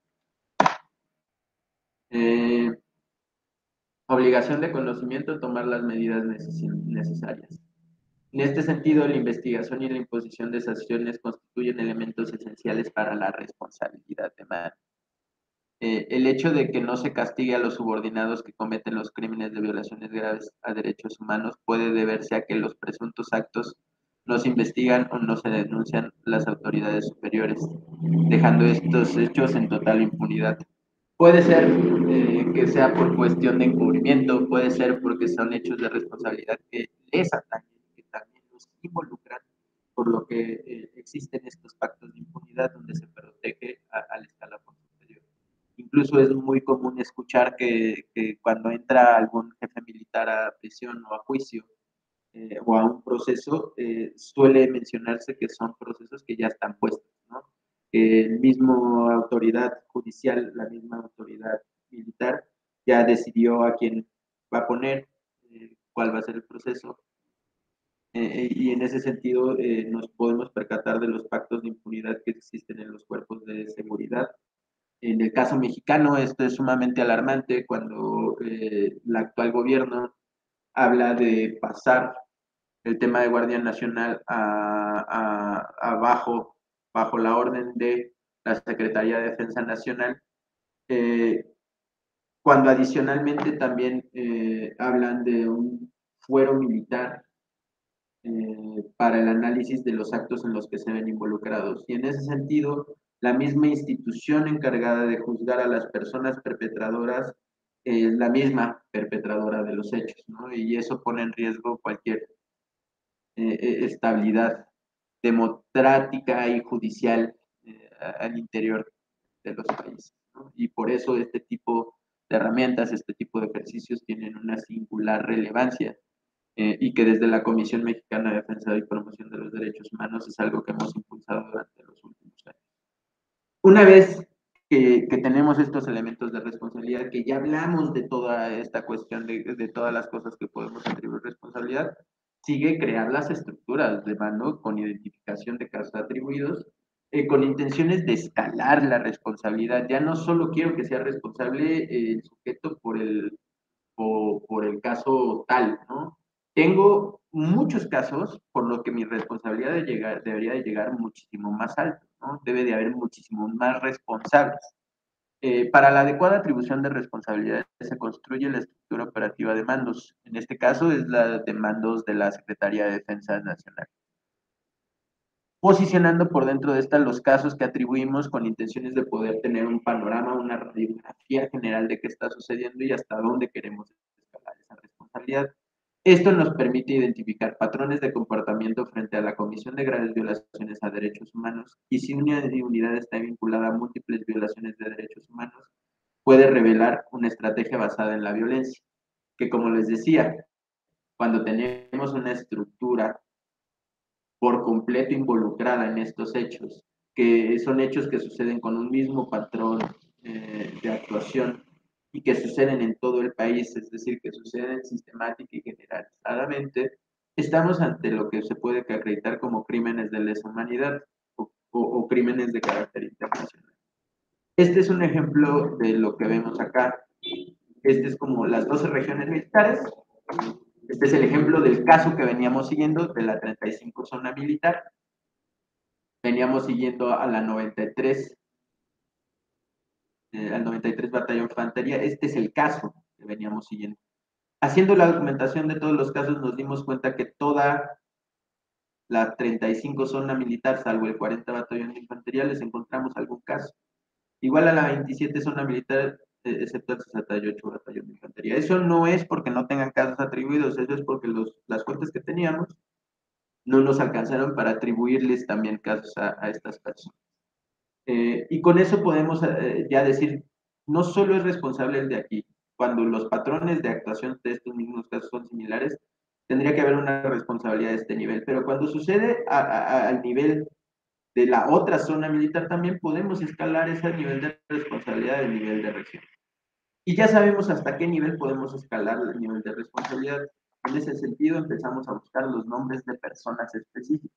Eh, obligación de conocimiento, tomar las medidas necesarias. En este sentido, la investigación y la imposición de sanciones constituyen elementos esenciales para la responsabilidad de mano. Eh, el hecho de que no se castigue a los subordinados que cometen los crímenes de violaciones graves a derechos humanos puede deberse a que los presuntos actos no se investigan o no se denuncian las autoridades superiores, dejando estos hechos en total impunidad. Puede ser eh, que sea por cuestión de encubrimiento, puede ser porque son hechos de responsabilidad que les atañen, que también los involucran, por lo que eh, existen estos pactos de impunidad donde se protege a, al escalafón superior. Incluso es muy común escuchar que, que cuando entra algún jefe militar a prisión o a juicio eh, o a un proceso, eh, suele mencionarse que son procesos que ya están puestos, ¿no? Que el mismo autoridad judicial, la misma autoridad militar, ya decidió a quién va a poner, eh, cuál va a ser el proceso. Eh, y en ese sentido eh, nos podemos percatar de los pactos de impunidad que existen en los cuerpos de seguridad. En el caso mexicano, esto es sumamente alarmante cuando eh, el actual gobierno habla de pasar el tema de Guardia Nacional a, a, a bajo, bajo la orden de la Secretaría de Defensa Nacional, eh, cuando adicionalmente también eh, hablan de un fuero militar eh, para el análisis de los actos en los que se ven involucrados. Y en ese sentido, la misma institución encargada de juzgar a las personas perpetradoras es la misma perpetradora de los hechos, ¿no? Y eso pone en riesgo cualquier eh, estabilidad democrática y judicial eh, al interior de los países, ¿no? Y por eso este tipo de herramientas, este tipo de ejercicios tienen una singular relevancia eh, y que desde la Comisión Mexicana de Defensa y Promoción de los Derechos Humanos es algo que hemos impulsado durante los últimos años. Una vez que, que tenemos estos elementos de responsabilidad, que ya hablamos de toda esta cuestión de, de todas las cosas que podemos atribuir responsabilidad, sigue crear las estructuras de mando con identificación de casos atribuidos, eh, con intenciones de escalar la responsabilidad. Ya no solo quiero que sea responsable eh, el sujeto por el, por, por el caso tal, ¿no? Tengo muchos casos por lo que mi responsabilidad de llegar, debería de llegar muchísimo más alto, ¿no? Debe de haber muchísimos más responsables. Eh, para la adecuada atribución de responsabilidades se construye la estructura operativa de mandos. En este caso es la de mandos de la Secretaría de Defensa Nacional. Posicionando por dentro de esta los casos que atribuimos con intenciones de poder tener un panorama, una radiografía general de qué está sucediendo y hasta dónde queremos escalar esa responsabilidad. Esto nos permite identificar patrones de comportamiento frente a la comisión de graves violaciones a derechos humanos y si una unidad está vinculada a múltiples violaciones de derechos humanos, puede revelar una estrategia basada en la violencia, que como les decía, cuando tenemos una estructura por completo involucrada en estos hechos, que son hechos que suceden con un mismo patrón eh, de actuación y que suceden en todo el país, es decir, que suceden sistemática y generalizadamente, estamos ante lo que se puede acreditar como crímenes de lesa humanidad o, o, o crímenes de carácter internacional. Este es un ejemplo de lo que vemos acá. Este es como las doce regiones militares. Este es el ejemplo del caso que veníamos siguiendo de la treinta y cinco zona militar. Veníamos siguiendo a la noventa y tres, eh, al noventa y tres Batallón Infantería. Este es el caso que veníamos siguiendo. Haciendo la documentación de todos los casos nos dimos cuenta que toda la treinta y cinco zona militar, salvo el cuarenta Batallón de Infantería, les encontramos algún caso. Igual a la veintisiete zona militar, eh, excepto el sesenta y ocho Batallón de Infantería. Eso no es porque no tengan casos atribuidos, eso es porque los, las fuentes que teníamos no nos alcanzaron para atribuirles también casos a, a estas personas. Eh, y con eso podemos eh, ya decir, no solo es responsable el de aquí, cuando los patrones de actuación de estos mismos casos son similares, tendría que haber una responsabilidad de este nivel, pero cuando sucede a, a, al nivel de la otra zona militar también podemos escalar ese nivel de responsabilidad del nivel de región. Y ya sabemos hasta qué nivel podemos escalar el nivel de responsabilidad. En ese sentido empezamos a buscar los nombres de personas específicas.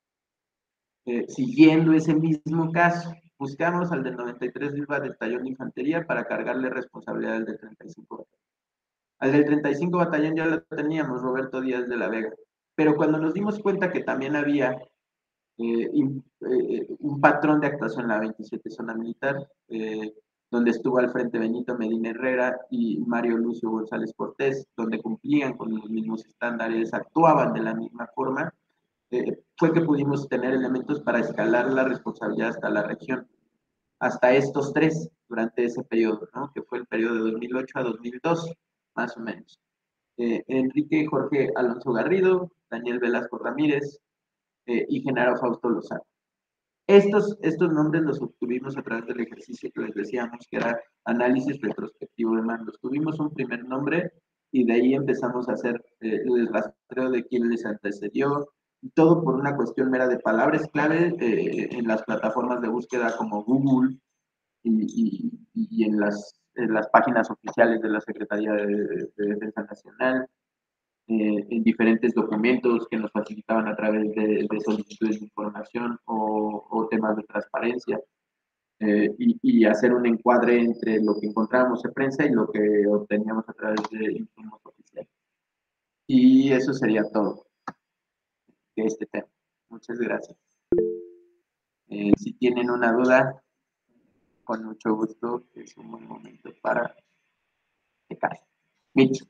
Eh, siguiendo ese mismo caso, buscamos al del noventa y tres Viva Batallón de Infantería para cargarle responsabilidad al del treinta y cinco Batallón. Al del treinta y cinco Batallón ya lo teníamos, Roberto Díaz de la Vega. Pero cuando nos dimos cuenta que también había eh, eh, un patrón de actuación en la veintisiete Zona Militar, eh, donde estuvo al frente Benito Medina Herrera y Mario Lucio González Cortés, donde cumplían con los mismos estándares, actuaban de la misma forma, eh, fue que pudimos tener elementos para escalar la responsabilidad hasta la región, hasta estos tres durante ese periodo, ¿no? Que fue el periodo de dos mil ocho a dos mil dos, más o menos. Eh, Enrique Jorge Alonso Garrido, Daniel Velasco Ramírez eh, y Genaro Fausto Lozano. Estos, estos nombres los obtuvimos a través del ejercicio que les decíamos, que era análisis retrospectivo de mandos. Tuvimos un primer nombre y de ahí empezamos a hacer eh, el rastreo de quién les antecedió, y todo por una cuestión mera de palabras clave eh, en las plataformas de búsqueda como Google y, y, y en, las, en las páginas oficiales de la Secretaría de, de Defensa Nacional. Eh, en diferentes documentos que nos facilitaban a través de, de solicitudes de información o, o temas de transparencia eh, y, y, hacer un encuadre entre lo que encontrábamos en prensa y lo que obteníamos a través de insumos oficiales. Y eso sería todo de este tema. Muchas gracias. Eh, si tienen una duda, con mucho gusto, es un buen momento para checar. Mitch.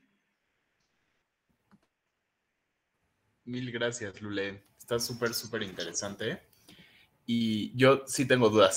Mil gracias, Lule. Está súper, súper interesante. Y yo sí tengo dudas.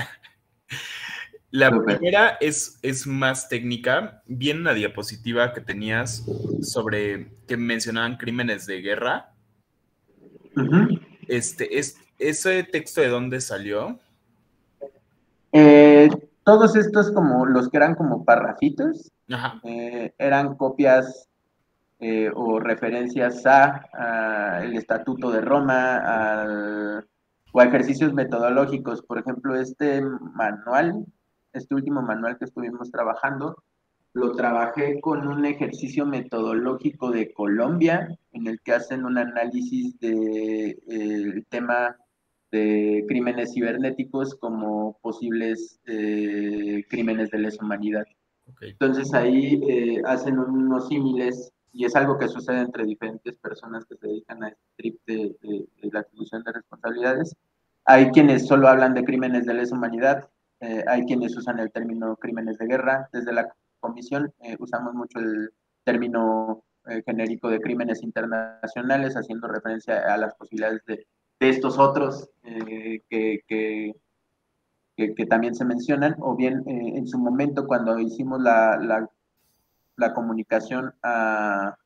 La Super. primera es, es más técnica. Vi en una diapositiva que tenías sobre que mencionaban crímenes de guerra. Uh-huh. Este, es, ¿ese texto de dónde salió? Eh, todos estos, como los que eran como parrafitos, Ajá. eh, eran copias eh, o referencias a, a, el Estatuto de Roma, al, o a ejercicios metodológicos. Por ejemplo, este manual, este último manual que estuvimos trabajando, lo trabajé con un ejercicio metodológico de Colombia, en el que hacen un análisis del de, eh, tema de crímenes cibernéticos como posibles eh, crímenes de lesa humanidad. Okay. Entonces ahí eh, hacen unos símiles y es algo que sucede entre diferentes personas que se dedican a este trip de, de, de la atribución de responsabilidades. Hay quienes solo hablan de crímenes de lesa humanidad, eh, hay quienes usan el término crímenes de guerra. Desde la comisión eh, usamos mucho el término eh, genérico de crímenes internacionales, haciendo referencia a las posibilidades de, de estos otros eh, que, que que, que, también se mencionan, o bien eh, en su momento cuando hicimos la, la, la comunicación a,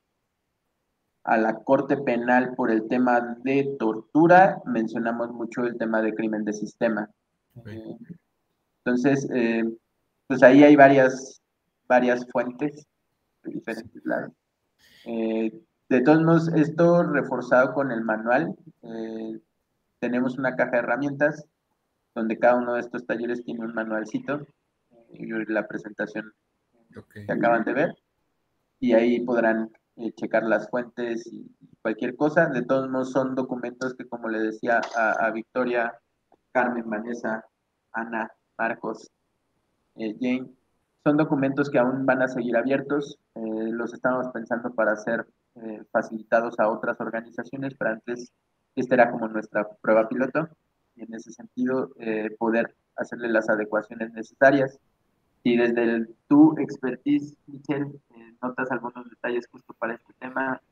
a, la Corte Penal por el tema de tortura, mencionamos mucho el tema de crimen de sistema. Okay. Eh, entonces, eh, pues ahí hay varias, varias fuentes de diferentes lados. Eh, de todos modos, esto reforzado con el manual, eh, tenemos una caja de herramientas donde cada uno de estos talleres tiene un manualcito y la presentación Okay. que acaban de ver, y ahí podrán eh, checar las fuentes y cualquier cosa. De todos modos, son documentos que, como le decía a, a Victoria, Carmen, Vanessa, Ana, Marcos, eh, Jane, son documentos que aún van a seguir abiertos. Eh, los estamos pensando para ser eh, facilitados a otras organizaciones, pero antes esta era como nuestra prueba piloto, y en ese sentido eh, poder hacerle las adecuaciones necesarias. Si desde el, tu expertise, Michelle, eh, notas algunos detalles justo para este tema,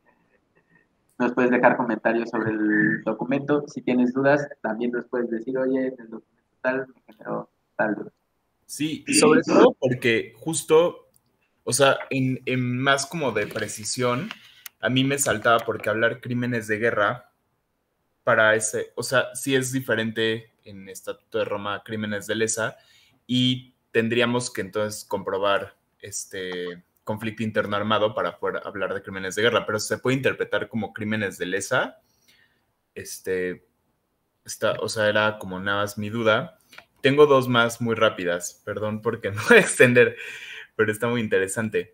nos puedes dejar comentarios sobre el documento. Si tienes dudas, también nos puedes decir, oye, en el documento tal me generó tal duda. Sí, sobre todo porque justo, o sea, en, en más como de precisión, a mí me saltaba porque hablar crímenes de guerra para ese, o sea, sí es diferente en Estatuto de Roma crímenes de lesa y tendríamos que entonces comprobar este conflicto interno armado para poder hablar de crímenes de guerra, pero se puede interpretar como crímenes de lesa, este, está, o sea, era como nada más mi duda. Tengo dos más muy rápidas, perdón porque no voy a extender, pero está muy interesante.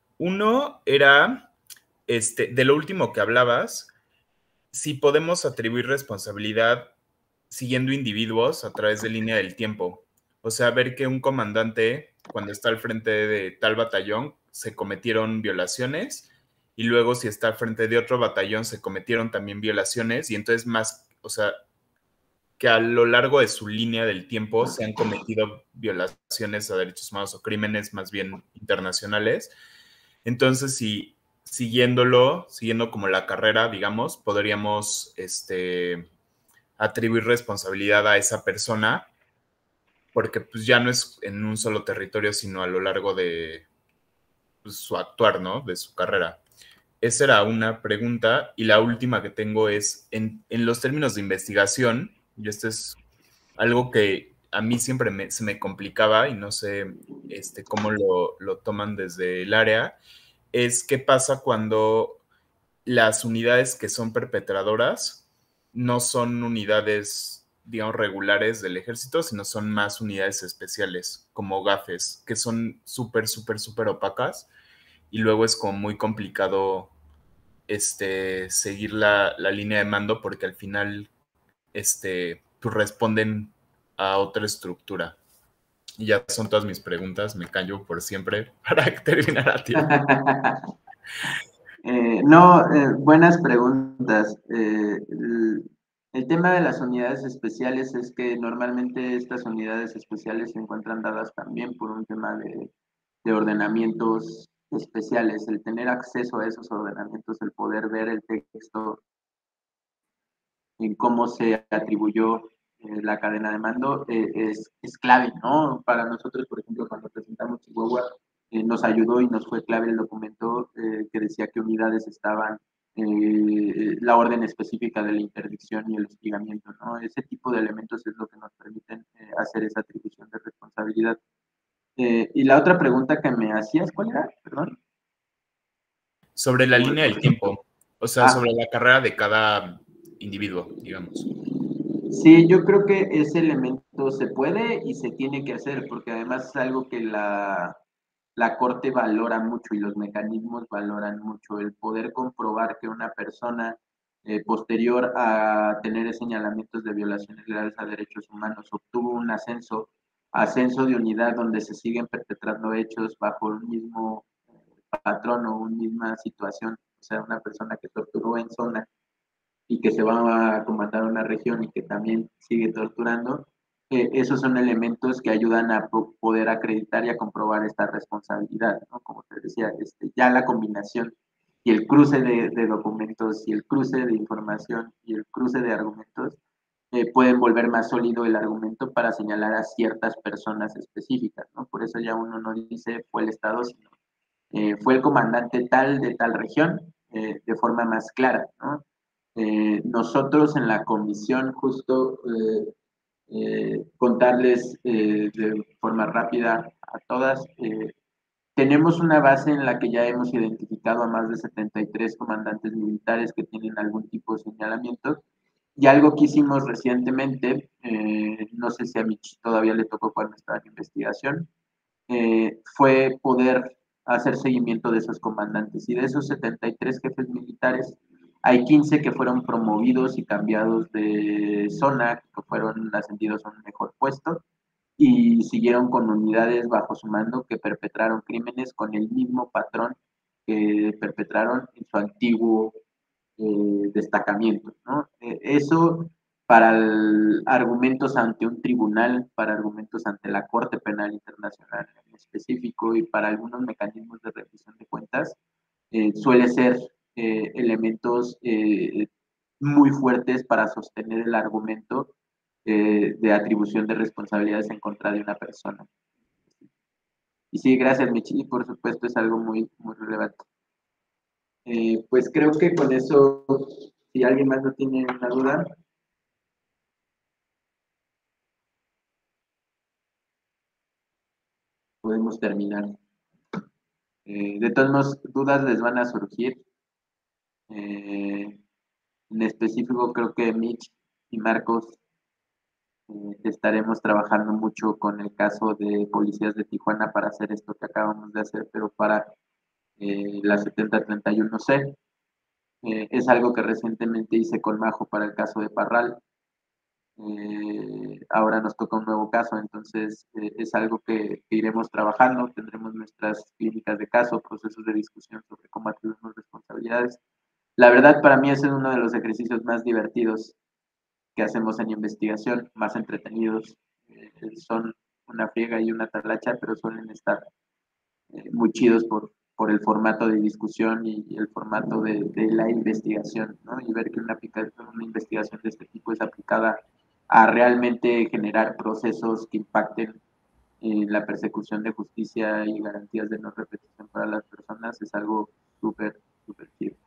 Uno era, este, de lo último que hablabas, si podemos atribuir responsabilidad siguiendo individuos a través de línea del tiempo. O sea, ver que un comandante, cuando está al frente de tal batallón, se cometieron violaciones y luego si está al frente de otro batallón se cometieron también violaciones y entonces más, o sea, que a lo largo de su línea del tiempo se han cometido violaciones a derechos humanos o crímenes más bien internacionales. Entonces, si siguiéndolo, siguiendo como la carrera, digamos, podríamos este, atribuir responsabilidad a esa persona, porque pues ya no es en un solo territorio, sino a lo largo de pues, su actuar, ¿no? De su carrera. Esa era una pregunta. Y la última que tengo es, en, en los términos de investigación, y esto es algo que a mí siempre me, se me complicaba y no sé este, cómo lo, lo toman desde el área, es qué pasa cuando las unidades que son perpetradoras no son unidades, digamos, regulares del ejército, sino son más unidades especiales, como GAFES, que son súper, súper, súper opacas y luego es como muy complicado este, seguir la, la línea de mando porque al final este, pues responden a otra estructura. Y ya son todas mis preguntas, me callo por siempre para terminar a tiempo. Eh, no, eh, buenas preguntas. Eh, el, el tema de las unidades especiales es que normalmente estas unidades especiales se encuentran dadas también por un tema de, de ordenamientos especiales. El tener acceso a esos ordenamientos, el poder ver el texto en cómo se atribuyó eh, la cadena de mando, eh, es, es clave, ¿no? Para nosotros, por ejemplo, cuando presentamos Chihuahua, eh, nos ayudó y nos fue clave el documento eh, que decía que unidades estaban, eh, la orden específica de la interdicción y el hostigamiento, ¿no? Ese tipo de elementos es lo que nos permiten eh, hacer esa atribución de responsabilidad. Eh, y la otra pregunta que me hacías, ¿cuál era? Perdón. Sobre la línea del tiempo, o sea, Ah, sobre la carrera de cada individuo, digamos. sí, yo creo que ese elemento se puede y se tiene que hacer, porque además es algo que la, la Corte valora mucho y los mecanismos valoran mucho, el poder comprobar que una persona eh, posterior a tener señalamientos de violaciones graves a derechos humanos obtuvo un ascenso, ascenso de unidad donde se siguen perpetrando hechos bajo un mismo patrón o una misma situación, o sea, una persona que torturó en zona y que se va a comandar una región y que también sigue torturando, eh, esos son elementos que ayudan a poder acreditar y a comprobar esta responsabilidad, ¿no? Como te decía, este, ya la combinación y el cruce de, de, documentos y el cruce de información y el cruce de argumentos eh, pueden volver más sólido el argumento para señalar a ciertas personas específicas, ¿no? Por eso ya uno no dice fue el Estado, sino eh, fue el comandante tal de tal región, eh, de forma más clara, ¿no? Eh, nosotros en la comisión, justo eh, eh, contarles eh, de forma rápida a todas, eh, tenemos una base en la que ya hemos identificado a más de setenta y tres comandantes militares que tienen algún tipo de señalamiento. Y algo que hicimos recientemente, eh, no sé si a Mitch todavía le tocó cuando estaba en investigación, eh, fue poder hacer seguimiento de esos comandantes. Y de esos setenta y tres jefes militares, hay quince que fueron promovidos y cambiados de zona, que fueron ascendidos a un mejor puesto y siguieron con unidades bajo su mando que perpetraron crímenes con el mismo patrón que perpetraron en su antiguo eh, destacamiento, ¿no? Eh, eso para el, argumentos ante un tribunal, para argumentos ante la Corte Penal Internacional en específico y para algunos mecanismos de rendición de cuentas, eh, suele ser eh, elementos eh, muy fuertes para sostener el argumento eh, de atribución de responsabilidades en contra de una persona. Y sí, gracias, Michi, por supuesto es algo muy, muy relevante. Eh, pues creo que con eso, si alguien más no tiene una duda, podemos terminar. Eh, de todas modos, dudas les van a surgir. Eh, en específico, creo que Mitch y Marcos eh, estaremos trabajando mucho con el caso de policías de Tijuana para hacer esto que acabamos de hacer, pero para eh, la setenta treinta y uno C. Eh, es algo que recientemente hice con Majo para el caso de Parral. Eh, ahora nos toca un nuevo caso, entonces eh, es algo que, que, iremos trabajando, tendremos nuestras clínicas de caso, procesos de discusión sobre cómo atribuimos responsabilidades. La verdad, para mí ese es uno de los ejercicios más divertidos que hacemos en investigación, más entretenidos. Eh, son una friega y una talacha, pero suelen estar eh, muy chidos por, por el formato de discusión y, y el formato de, de, la investigación, ¿no? Y ver que una, una investigación de este tipo es aplicada a realmente generar procesos que impacten en la persecución de justicia y garantías de no repetición para las personas es algo súper, súper chido.